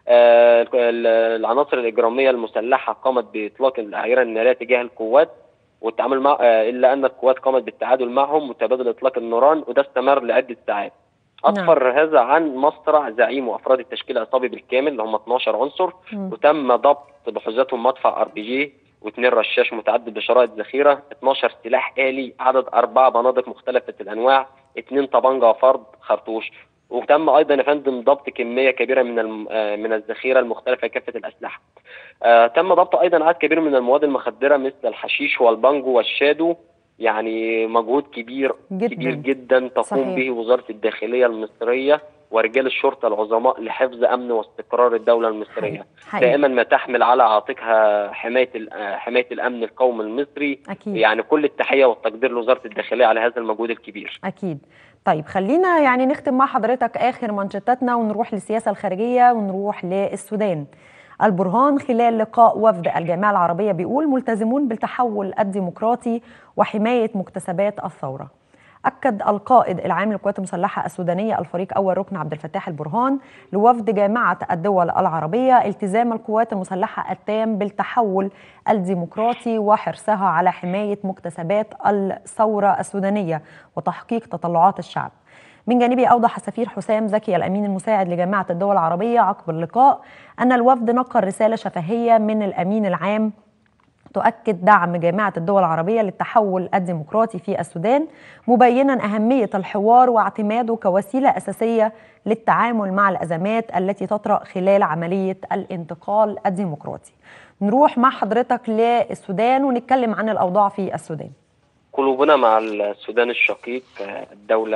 العناصر الاجراميه المسلحه قامت باطلاق الاعيره الناريه تجاه القوات والتعامل مع الا ان القوات قامت بالتعادل معهم وتبادل اطلاق النيران، وده استمر لعده ساعات. أسفر هذا عن مصرع زعيم وأفراد التشكيل العصابي بالكامل اللي هم 12 عنصر، وتم ضبط بحوزتهم مدفع RPG و2 رشاش متعدد بشرائط ذخيرة، 12 سلاح آلي، عدد 4 بنادق مختلفة الأنواع، 2 طبنجة وفرد خرطوش. وتم أيضا يا فندم ضبط كمية كبيرة من الذخيرة المختلفة كافة الأسلحة. تم ضبط أيضا عدد كبير من المواد المخدرة مثل الحشيش والبانجو والشادو. يعني مجهود كبير جدا تقوم به وزارة الداخلية المصرية ورجال الشرطة العظماء لحفظ أمن واستقرار الدولة المصرية. دائما ما تحمل على عاتقها حماية الأمن القومي المصري. أكيد. يعني كل التحية والتقدير لوزارة الداخلية على هذا المجهود الكبير. أكيد. طيب خلينا يعني نختم مع حضرتك آخر منشطاتنا ونروح للسياسة الخارجية ونروح للسودان. البرهان خلال لقاء وفد الجامعة العربية بيقول ملتزمون بالتحول الديمقراطي وحماية مكتسبات الثورة. أكد القائد العام للقوات المسلحة السودانية الفريق أول ركن عبد الفتاح البرهان لوفد جامعة الدول العربية التزام القوات المسلحة التام بالتحول الديمقراطي وحرصها على حماية مكتسبات الثورة السودانية وتحقيق تطلعات الشعب. من جانبه أوضح السفير حسام زكي الأمين المساعد لجامعة الدول العربية عقب اللقاء أن الوفد نقل رسالة شفهية من الأمين العام تؤكد دعم جامعة الدول العربية للتحول الديمقراطي في السودان، مبينا أهمية الحوار واعتماده كوسيلة أساسية للتعامل مع الأزمات التي تطرأ خلال عملية الانتقال الديمقراطي. نروح مع حضرتك للسودان ونتكلم عن الأوضاع في السودان. قلوبنا مع السودان الشقيق، الدولة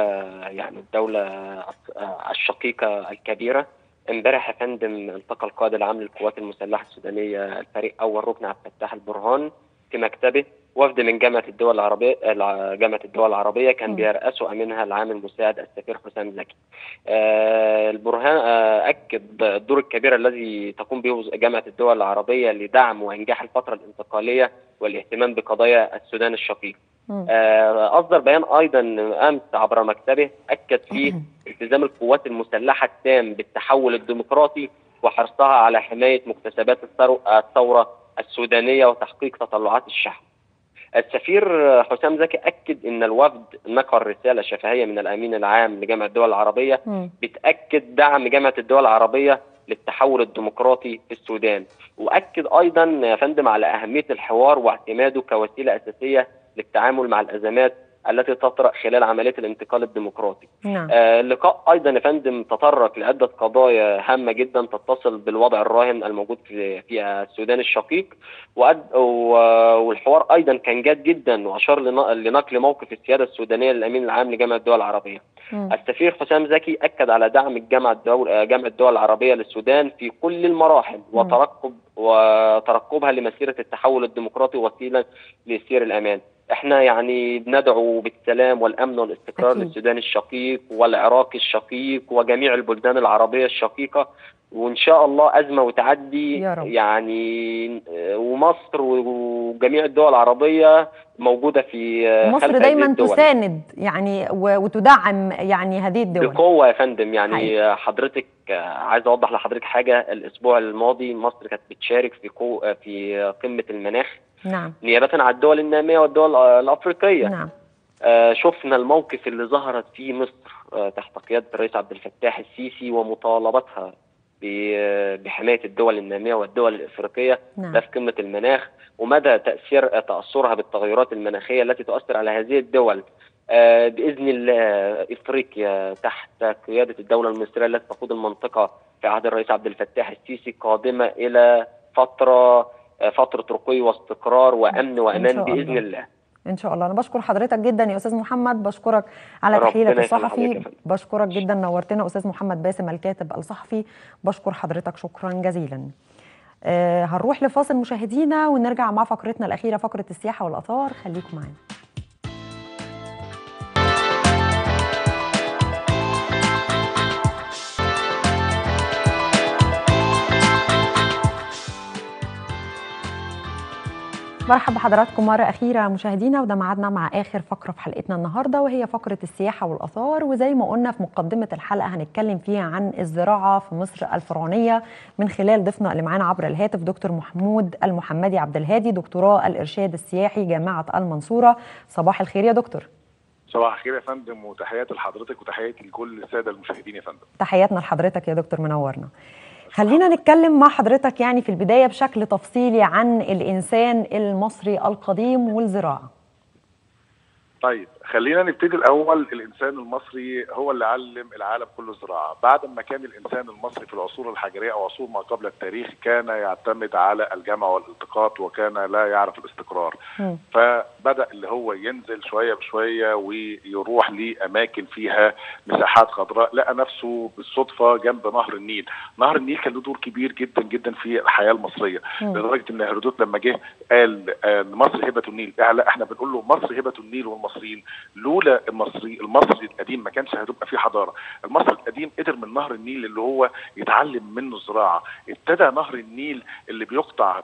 الشقيقة الكبيرة. امبارح يا فندم التقى القائد العام للقوات المسلحة السودانية الفريق أول ركن عبد الفتاح البرهان في مكتبه وفد من جامعة الدول العربية كان بيرأسه أمينها العام المساعد السفير حسام زكي. البرهان أكد الدور الكبير الذي تقوم به جامعة الدول العربية لدعم وإنجاح الفترة الانتقالية والاهتمام بقضايا السودان الشقيق. أصدر بيان أيضا أمس عبر مكتبه أكد فيه التزام القوات المسلحة التام بالتحول الديمقراطي وحرصها على حماية مكتسبات الثورة السودانية وتحقيق تطلعات الشعب. السفير حسام زكي أكد أن الوفد نقل رسالة شفهية من الأمين العام لجامعة الدول العربية بتأكد دعم جامعة الدول العربية للتحول الديمقراطي في السودان، وأكد أيضا يا فندم على أهمية الحوار واعتماده كوسيلة أساسية للتعامل مع الأزمات التي تطرأ خلال عملية الانتقال الديمقراطي. اللقاء أيضا يا فندم تطرق لعدة قضايا هامة جدا تتصل بالوضع الراهن الموجود في السودان الشقيق، والحوار أيضا كان جاد جدا وأشار لنقل موقف السيادة السودانية للأمين العام لجامعة الدول العربية. السفير حسام زكي أكد على دعم جامعة الدول العربية للسودان في كل المراحل وترقبها لمسيرة التحول الديمقراطي وسيلة لسير الأمان. احنا يعني بندعو بالسلام والامن والاستقرار للسودان الشقيق والعراق الشقيق وجميع البلدان العربيه الشقيقه، وان شاء الله ازمه وتعدي يعني، ومصر وجميع الدول العربيه موجوده في مصر دايما تساند يعني وتدعم يعني هذه الدول بقوه يا فندم. يعني حضرتك عايز اوضح لحضرتك حاجه، الاسبوع الماضي مصر كانت بتشارك في قمه المناخ نيابة عن الدول النامية والدول الأفريقية. شفنا الموقف اللي ظهرت فيه مصر تحت قيادة الرئيس عبد الفتاح السيسي ومطالبتها بحماية الدول النامية والدول الأفريقية ده في قمة المناخ، ومدى تأثرها بالتغيرات المناخية التي تؤثر على هذه الدول. بإذن الله إفريقيا تحت قيادة الدولة المصرية التي تقود المنطقة في عهد الرئيس عبد الفتاح السيسي قادمة إلى فترة رقي واستقرار وامن وامان باذن الله. ان شاء الله. انا بشكر حضرتك جدا يا استاذ محمد، بشكرك على تحليلك الصحفي، بشكرك جدا، نورتنا استاذ محمد باسم الكاتب الصحفي، بشكر حضرتك شكرا جزيلا. هنروح لفاصل مشاهدينا ونرجع مع فقرتنا الاخيره، فقره السياحه والاثار، خليكم معانا. مرحبا بحضراتكم مرة أخيرة مشاهدينا، وده ميعادنا مع آخر فقرة في حلقتنا النهاردة وهي فقرة السياحة والآثار. وزي ما قلنا في مقدمة الحلقة هنتكلم فيها عن الزراعة في مصر الفرعونية من خلال ضيفنا اللي معانا عبر الهاتف دكتور محمود المحمدي عبد الهادي، دكتوراه الإرشاد السياحي جامعة المنصورة. صباح الخير يا دكتور. صباح الخير يا فندم، وتحياتي لحضرتك وتحياتي لكل السادة المشاهدين يا فندم. تحياتنا لحضرتك يا دكتور، منورنا. خلينا نتكلم مع حضرتك يعني في البداية بشكل تفصيلي عن الإنسان المصري القديم والزراعة. طيب خلينا نبتدي الأول. الإنسان المصري هو اللي علم العالم كله الزراعة. بعد ما كان الإنسان المصري في العصور الحجرية أو عصور ما قبل التاريخ كان يعتمد على الجمع والالتقاط وكان لا يعرف الاستقرار، فبدأ اللي هو ينزل شوية بشوية ويروح لأماكن فيها مساحات خضراء، لقى نفسه بالصدفة جنب نهر النيل. نهر النيل كان له دور كبير جدا جدا في الحياة المصرية، لدرجة إن هيرودوت لما جه قال مصر هبة النيل، لا احنا بنقول له مصر هبة النيل والمصريين، لولا المصري القديم ما كانش هتبقى فيه حضاره. المصري القديم قدر من نهر النيل اللي هو يتعلم منه الزراعه. ابتدى نهر النيل اللي بيقطع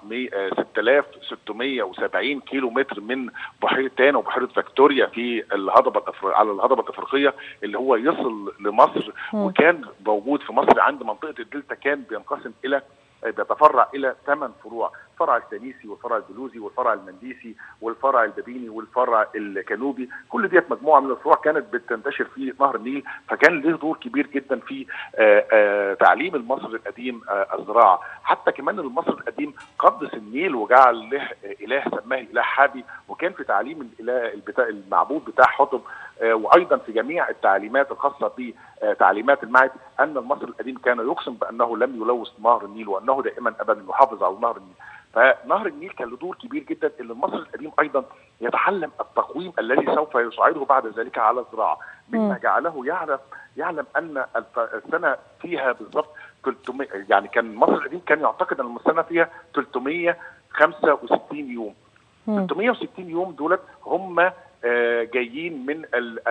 6670 كيلو متر من بحيره تانا وبحيره فيكتوريا في على الهضبه الافريقيه اللي هو يصل لمصر، وكان موجود في مصر عند منطقه الدلتا، كان بيتفرع الى 8 فروع: الفرع السانيسي والفرع البلوزي والفرع المنديسي والفرع البابيني والفرع الكانوبي. كل ديت مجموعه من الفروع كانت بتنتشر في نهر النيل، فكان له دور كبير جدا في تعليم المصري القديم الزراعه. حتى كمان المصري القديم قدس النيل وجعل له اله سماه اله حابي، وكان في تعليم المعبود بتاع حطب، وايضا في جميع التعليمات الخاصه بتعليمات المعد ان المصري القديم كان يقسم بانه لم يلوث نهر النيل وانه دائما ابدا يحافظ على نهر النيل. فنهر النيل كان له دور كبير جدا ان المصري القديم ايضا يتعلم التقويم الذي سوف يساعده بعد ذلك على الزراعه، مما جعله يعلم ان السنه فيها بالضبط 300. يعني كان المصري القديم كان يعتقد ان السنه فيها 365 يوم. 360 يوم دولت هم جايين من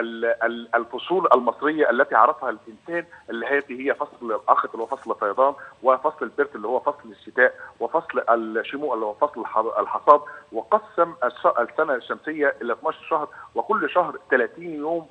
الفصول المصريه التي عرفها الانسان، اللي هي فصل الاخت اللي هو فصل الفيضان، وفصل البرت اللي هو فصل الشتاء، وفصل الشموع اللي هو فصل الحصاد. وقسم السنه الشمسيه الى 12 شهر، وكل شهر 30 يوم،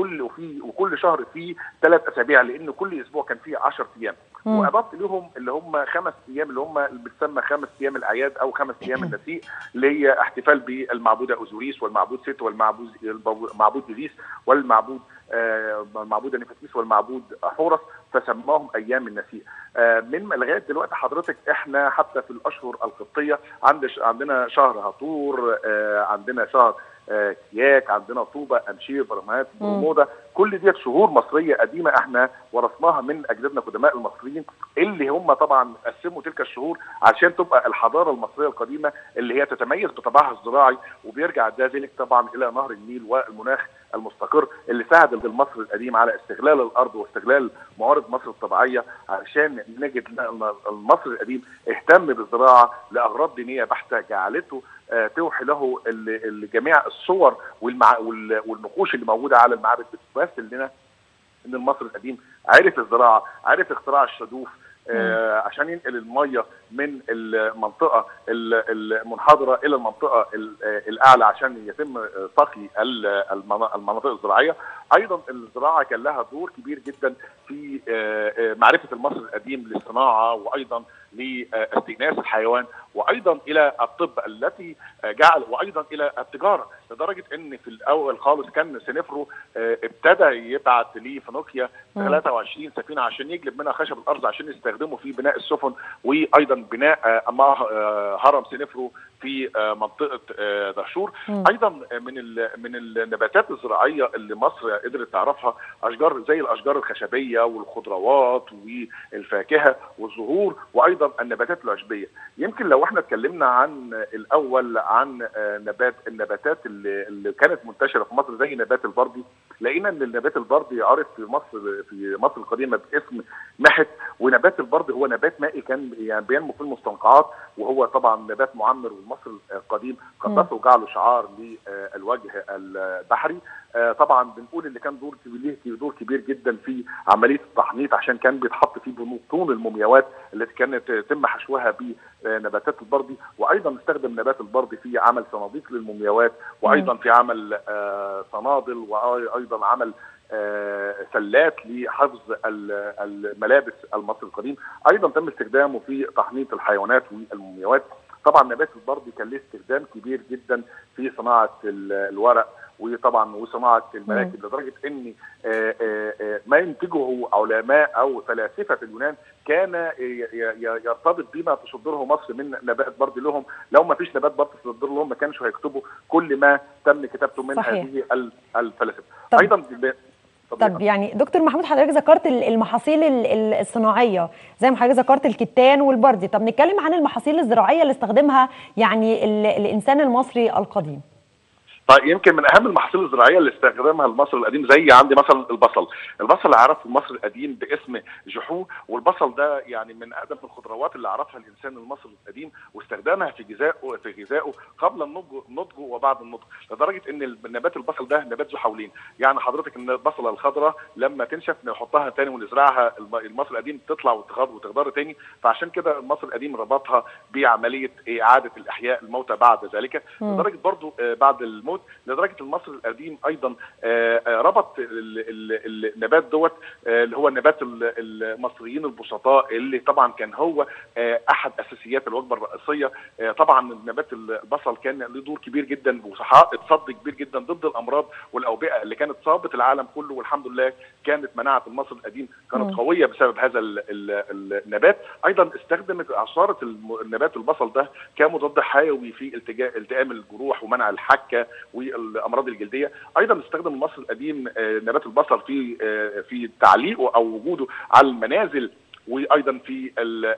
وكل شهر فيه 3 اسابيع، لان كل اسبوع كان فيه 10 ايام. واضاف لهم اللي هم 5 ايام اللي هم بتسمى 5 ايام الاعياد او 5 ايام النسيء، اللي هي احتفال بالمعبوده اوزوريس والمعبود ست والمعبود ديزيس والمعبود المعبودة نفسيس والمعبود حورس، فسماهم ايام النسيء. من لغايه دلوقتي حضرتك احنا حتى في الاشهر القبطيه عندنا شهر هطور، عندنا شهر كياك، عندنا طوبه، امشير، برمات، برمودا. كل ديت شهور مصريه قديمه احنا ورثناها من اجدادنا قدماء المصريين، اللي هم طبعا قسموا تلك الشهور عشان تبقى الحضاره المصريه القديمه اللي هي تتميز بطبعها الزراعي، وبيرجع ذلك طبعا الى نهر النيل والمناخ المستقر اللي ساعد المصري القديم على استغلال الارض واستغلال موارد مصر الطبيعيه، عشان نجد المصري القديم اهتم بالزراعه لاغراض دينيه بحته، جعلته توحي له جميع الصور والنقوش اللي موجوده على المعابد بتمثل لنا ان المصري القديم عرف الزراعه، عرف اختراع الشدوف عشان ينقل الميه من المنطقه المنحدره الى المنطقه الاعلى عشان يتم سقي المناطق الزراعيه. ايضا الزراعه كان لها دور كبير جدا في معرفه المصري القديم للصناعه، وايضا لاستئناس الحيوان، وايضا الى الطب التي جعل، وايضا الى التجاره، لدرجه ان في الاول خالص كان سنفرو ابتدى يبعت لفينيقيا 23 سفينه عشان يجلب منها خشب الارض عشان يستخدموا في بناء السفن، وايضا بناء هرم سنفرو في منطقه دهشور. ايضا من النباتات الزراعيه اللي مصر قدرت تعرفها اشجار زي الاشجار الخشبيه والخضروات والفاكهه والزهور، وايضا النباتات العشبيه. يمكن لو احنا اتكلمنا عن الاول عن النباتات اللي كانت منتشره في مصر زي نبات البردي، لقينا ان النبات البردي عرف في مصر القديمه باسم محت. ونبات البردي هو نبات مائي كان يعني بينمو في المستنقعات، وهو طبعا نبات معمر، والمصري القديم قدسه وجعله شعار للوجه البحري. طبعا بنقول ان كان ليه دور كبير جدا في عمليه التحنيط، عشان كان بيتحط فيه بطون المومياوات التي كانت يتم حشوها بنباتات البردي، وايضا استخدم نبات البردي في عمل صناديق للمومياوات، وايضا في عمل صنادل، وايضا عمل سلات لحفظ الملابس المصري القديم. ايضا تم استخدامه في تحنيط الحيوانات والمومياوات. طبعا نبات البردي كان له استخدام كبير جدا في صناعه الورق، وطبعا وصناعه المراكب، لدرجه ان ما ينتجه علماء او فلاسفه اليونان كان يرتبط بما تصدره مصر من نبات بردي لهم. لو ما فيش نبات بردي تصدر لهم ما كانش هيكتبوا كل ما تم كتابته من صحيح. هذه الفلاسفه. ايضا طب يعني دكتور محمود، حضرتك ذكرت المحاصيل الصناعيه زي ما حضرتك ذكرت الكتان والبردي، طب نتكلم عن المحاصيل الزراعيه اللي استخدمها يعني الانسان المصري القديم. طيب يمكن من اهم المحاصيل الزراعيه اللي استخدمها المصري القديم زي عندي مثلا البصل اللي عرفه المصري القديم باسم جحو، والبصل ده يعني من اقدم الخضروات اللي عرفها الانسان المصري القديم واستخدامها في غذائه قبل النضج وبعد النضج، لدرجه ان نبات البصل ده نبات ذو حولين. يعني حضرتك ان البصله الخضراء لما تنشف نحطها تاني ونزرعها، المصري القديم تطلع وتخضر تاني، فعشان كده المصري القديم ربطها بعمليه اعاده الاحياء الموتى بعد ذلك، لدرجه برضو بعد الموت، لدرجه المصري القديم ايضا ربط النبات دوت اللي هو نبات المصريين البسطاء، اللي طبعا كان هو احد اساسيات الوجبه الرئيسيه. طبعا نبات البصل كان له دور كبير جدا وحقق صد كبير جدا ضد الامراض والاوبئه اللي كانت صابت العالم كله، والحمد لله كانت مناعه المصري القديم كانت قويه بسبب هذا النبات. ايضا استخدمت عصاره النبات البصل ده كمضاد حيوي في التئام الجروح ومنع الحكه والامراض الجلديه. ايضا استخدم المصري القديم نبات البصل في تعليقه او وجوده على المنازل، وايضا في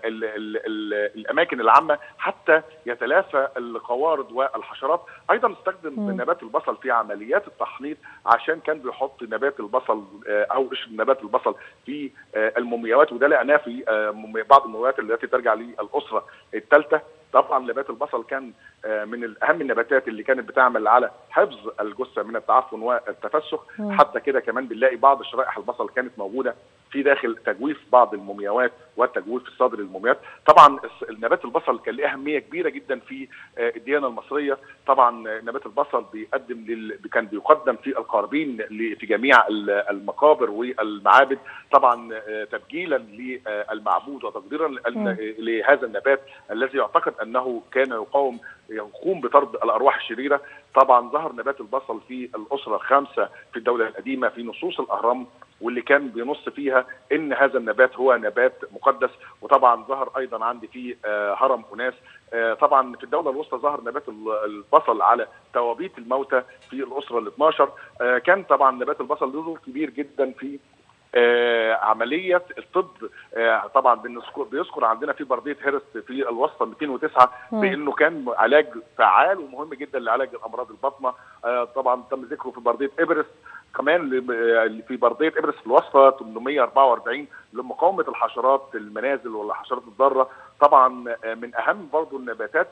الاماكن العامه حتى يتلافى القوارض والحشرات. ايضا استخدم نبات البصل في عمليات التحنيط، عشان كان بيحط نبات البصل او قشر نبات البصل في المومياوات، وده لقيناه في بعض المومياوات التي ترجع للاسره الثالثه. طبعا نبات البصل كان من اهم النباتات اللي كانت بتعمل على حفظ الجثه من التعفن والتفسخ. حتى كده كمان بنلاقي بعض شرائح البصل كانت موجوده في داخل تجويف بعض المومياوات والتجويف في صدر المومياوات. طبعا نبات البصل كان له اهميه كبيره جدا في الديانه المصريه. طبعا نبات البصل كان بيقدم في القاربين في جميع المقابر والمعابد، طبعا تبجيلا للمعبود وتقديرا لهذا النبات الذي يعتقد انه كان يقوم بطرد الارواح الشريره. طبعا ظهر نبات البصل في الاسره الخامسه في الدوله القديمه في نصوص الاهرام، واللي كان بينص فيها ان هذا النبات هو نبات مقدس. وطبعا ظهر ايضا عندي في هرم اناس. طبعا في الدوله الوسطى ظهر نبات البصل على توابيت الموتى في الاسره ال 12. كان طبعا نبات البصل له دور كبير جدا في عمليه الطب. طبعا بيذكر عندنا في برديه هيرست في الوسطى 209 بانه كان علاج فعال ومهم جدا لعلاج الامراض البطنه. طبعا تم ذكره في برديه ابرس، كمان في برديه ابرس في الوسطى 844 لمقاومه الحشرات المنازل والحشرات الضاره. طبعا من اهم برضو النباتات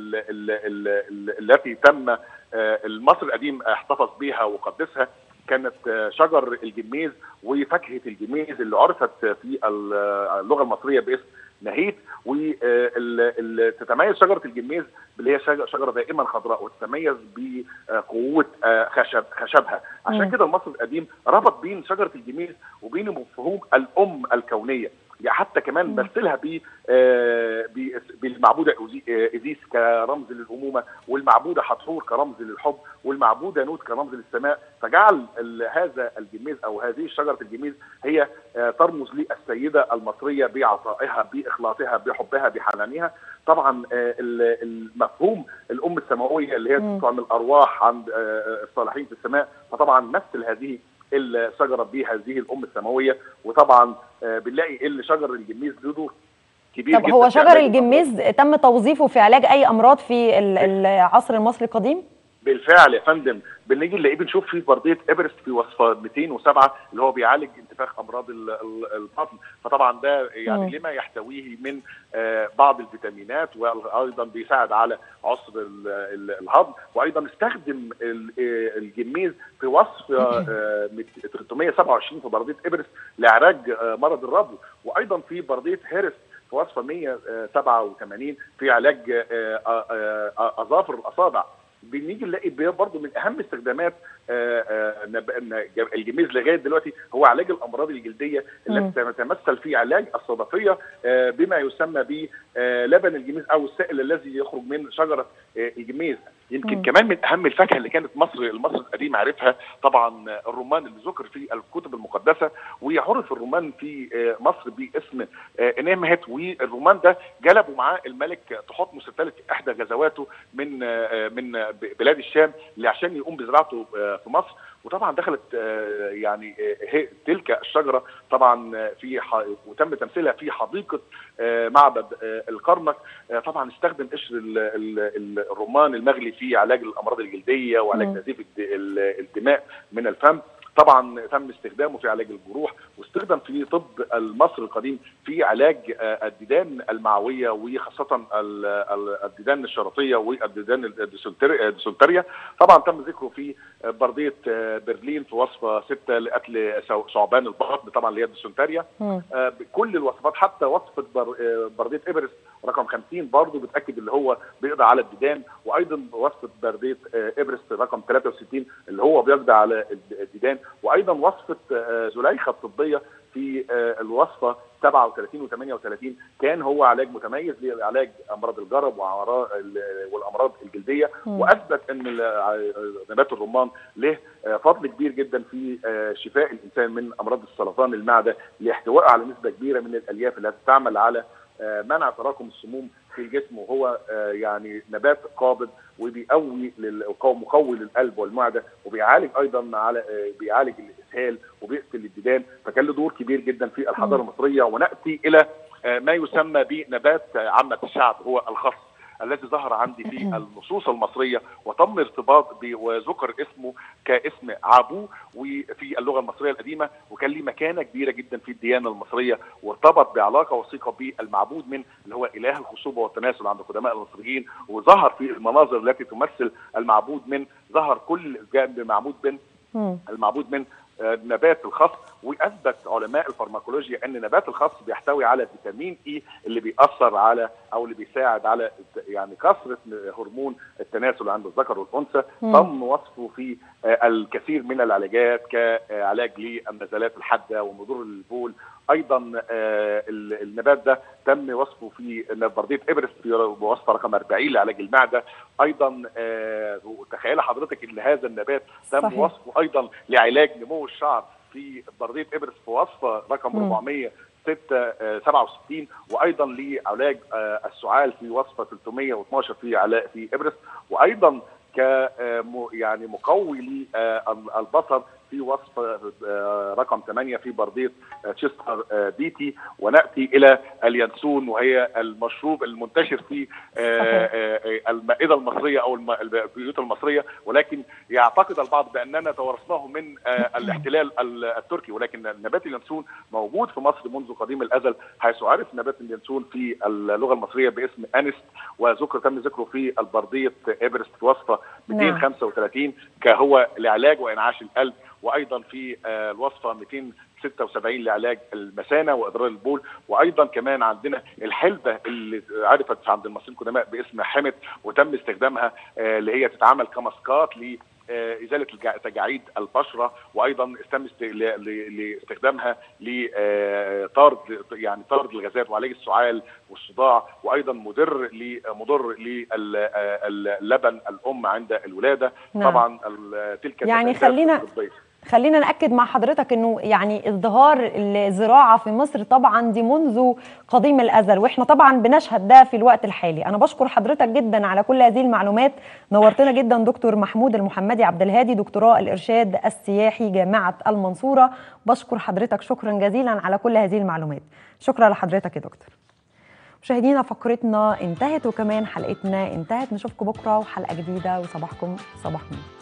التي تم المصري القديم احتفظ بها وقدسها كانت شجر الجميز وفاكهه الجميز اللي عرفت في اللغه المصريه باسم نهيت. وتتميز شجره الجميز اللي هي شجره دائما خضراء، وتتميز بقوه خشبها. عشان كده المصري القديم ربط بين شجره الجميز وبين مفهوم الام الكونيه، يعني حتى كمان مثلها بالمعبوده ايزيس كرمز للامومه، والمعبوده حتحور كرمز للحب، والمعبوده نوت كرمز للسماء. فجعل هذا الجميز او هذه شجره الجميز هي ترمز للسيده المصريه بعطائها، باخلاصها، بحبها، بحنانها. طبعا المفهوم الام السماويه اللي هي تطعم الارواح عند الصالحين في السماء، فطبعا مثل هذه الشجره بهذه الام السماويه. وطبعا بنلاقي شجر الجميز له دور كبير طب جدا. هو شجر الجميز تم توظيفه في علاج اي امراض في العصر المصري القديم؟ بالفعل يا فندم، بنيجي نلاقيه بنشوف في برديه ابرست في وصفه 207 اللي هو بيعالج انتفاخ امراض البطن. فطبعا ده يعني لما يحتويه من بعض الفيتامينات، وايضا بيساعد على عسر الهضم. وايضا استخدم الجميز في وصف 327 في برديه ابرست لعلاج مرض الربو، وايضا في برديه هيرست في وصفه 187 في علاج اظافر الاصابع. بنيجي نلاقي برضه من اهم استخدامات الجميز لغايه دلوقتي هو علاج الامراض الجلديه التي تتمثل في علاج الصدفيه بما يسمى بلبن الجميز او السائل الذي يخرج من شجره الجميز. يمكن كمان من اهم الفاكهه اللي كانت المصري القديم عارفها طبعا الرمان اللي ذكر في الكتب المقدسه، ويعرف الرمان في مصر باسم انامهت. والرمان ده جلبوا معاه الملك تحتمس الثالث في احدى غزواته من بلاد الشام عشان يقوم بزراعته في مصر. وطبعا دخلت يعني تلك الشجره طبعا وتم تمثيلها في حديقه معبد الكرنك. طبعا استخدم قشر الرمان المغلي في علاج الامراض الجلديه وعلاج نزيف الدماء من الفم. طبعا تم استخدامه في علاج الجروح، واستخدم في طب المصري القديم في علاج الديدان المعويه، وخاصه الديدان الشرطيه والديدان الديسنتريا. طبعا تم ذكره في برديه برلين في وصفه 6 لقتل ثعبان البطن طبعا اللي هي الديسنتريا. كل الوصفات حتى وصفه برديه ايفرست رقم 50 برضه بتاكد اللي هو بيقضي على الديدان، وايضا وصفه برديه ايفرست رقم 63 اللي هو بيقضي على الديدان، وايضا وصفه زليخه الطبيه في الوصفه 37 و38 كان هو علاج متميز لعلاج امراض الجرب والامراض الجلديه. واثبت ان نبات الرمان له فضل كبير جدا في شفاء الانسان من امراض السرطان المعده، لاحتوائه على نسبه كبيره من الالياف اللي هتستعمل على منع تراكم السموم في الجسم. وهو يعني نبات قابض وبيقوي مقوي للقلب والمعده، وبيعالج ايضا بيعالج الاسهال وبيقتل الديدان، فكان له دور كبير جدا في الحضاره المصريه. وناتي الى ما يسمى بنبات عامه الشعب، هو الخس الذي ظهر عندي في النصوص المصريه وتم ارتباط وذكر اسمه كاسم عابو وفي اللغه المصريه القديمه، وكان له مكانه كبيره جدا في الديانه المصريه، وارتبط بعلاقه وثيقه بالمعبود من اللي هو اله الخصوبه والتناسل عند قدماء المصريين. وظهر في المناظر التي تمثل المعبود من ظهر كل المعبود من نبات الخس. واثبت علماء الفارماكولوجيا ان نبات الخس بيحتوي على فيتامين اي اللي بيأثر على او اللي بيساعد على يعني كثره هرمون التناسل عند الذكر والانثى. تم وصفه في الكثير من العلاجات كعلاج للنزلات الحاده ومضر البول. ايضا النبات ده تم وصفه في برديه ايفرست في وصفه رقم 40 لعلاج المعده. ايضا تخيل حضرتك ان هذا النبات تم وصفه ايضا لعلاج نمو الشعر في برديه ايفرست في وصفه رقم 467، وايضا لعلاج السعال في وصفه 312 في ايفرست، وايضا يعني مقوي للبصر في وصفه رقم 8 في برديه تشستر بيتي. وناتي الى اليانسون، وهي المشروب المنتشر في المائده المصريه او البيوت المصريه، ولكن يعتقد البعض باننا توارثناه من الاحتلال التركي، ولكن نبات اليانسون موجود في مصر منذ قديم الازل، حيث عرف نبات اليانسون في اللغه المصريه باسم انست، تم ذكره في البرديه ايفرست في وصفه 235 كهو لعلاج وانعاش القلب، وايضا في الوصفه 276 لعلاج المثانه واضرار البول. وايضا كمان عندنا الحلبه اللي عرفت عند المصريين القدماء باسم حمت، وتم استخدامها اللي هي تتعامل كماسكات لازاله تجاعيد البشره، وايضا تم لاستخدامها لطرد الغازات وعلاج السعال والصداع، وايضا مضر للبن الام عند الولاده. طبعا تلك يعني خلينا نأكد مع حضرتك انه يعني ازدهار الزراعة في مصر طبعا دي منذ قديم الازل، واحنا طبعا بنشهد ده في الوقت الحالي. انا بشكر حضرتك جدا على كل هذه المعلومات، نورتنا جدا دكتور محمود المحمدي عبد الهادي، دكتوراه الارشاد السياحي جامعة المنصورة. بشكر حضرتك شكرا جزيلا على كل هذه المعلومات. شكرا لحضرتك يا دكتور. مشاهدينا فقرتنا انتهت وكمان حلقتنا انتهت، نشوفكم بكرة وحلقة جديدة، وصباحكم صباح نور.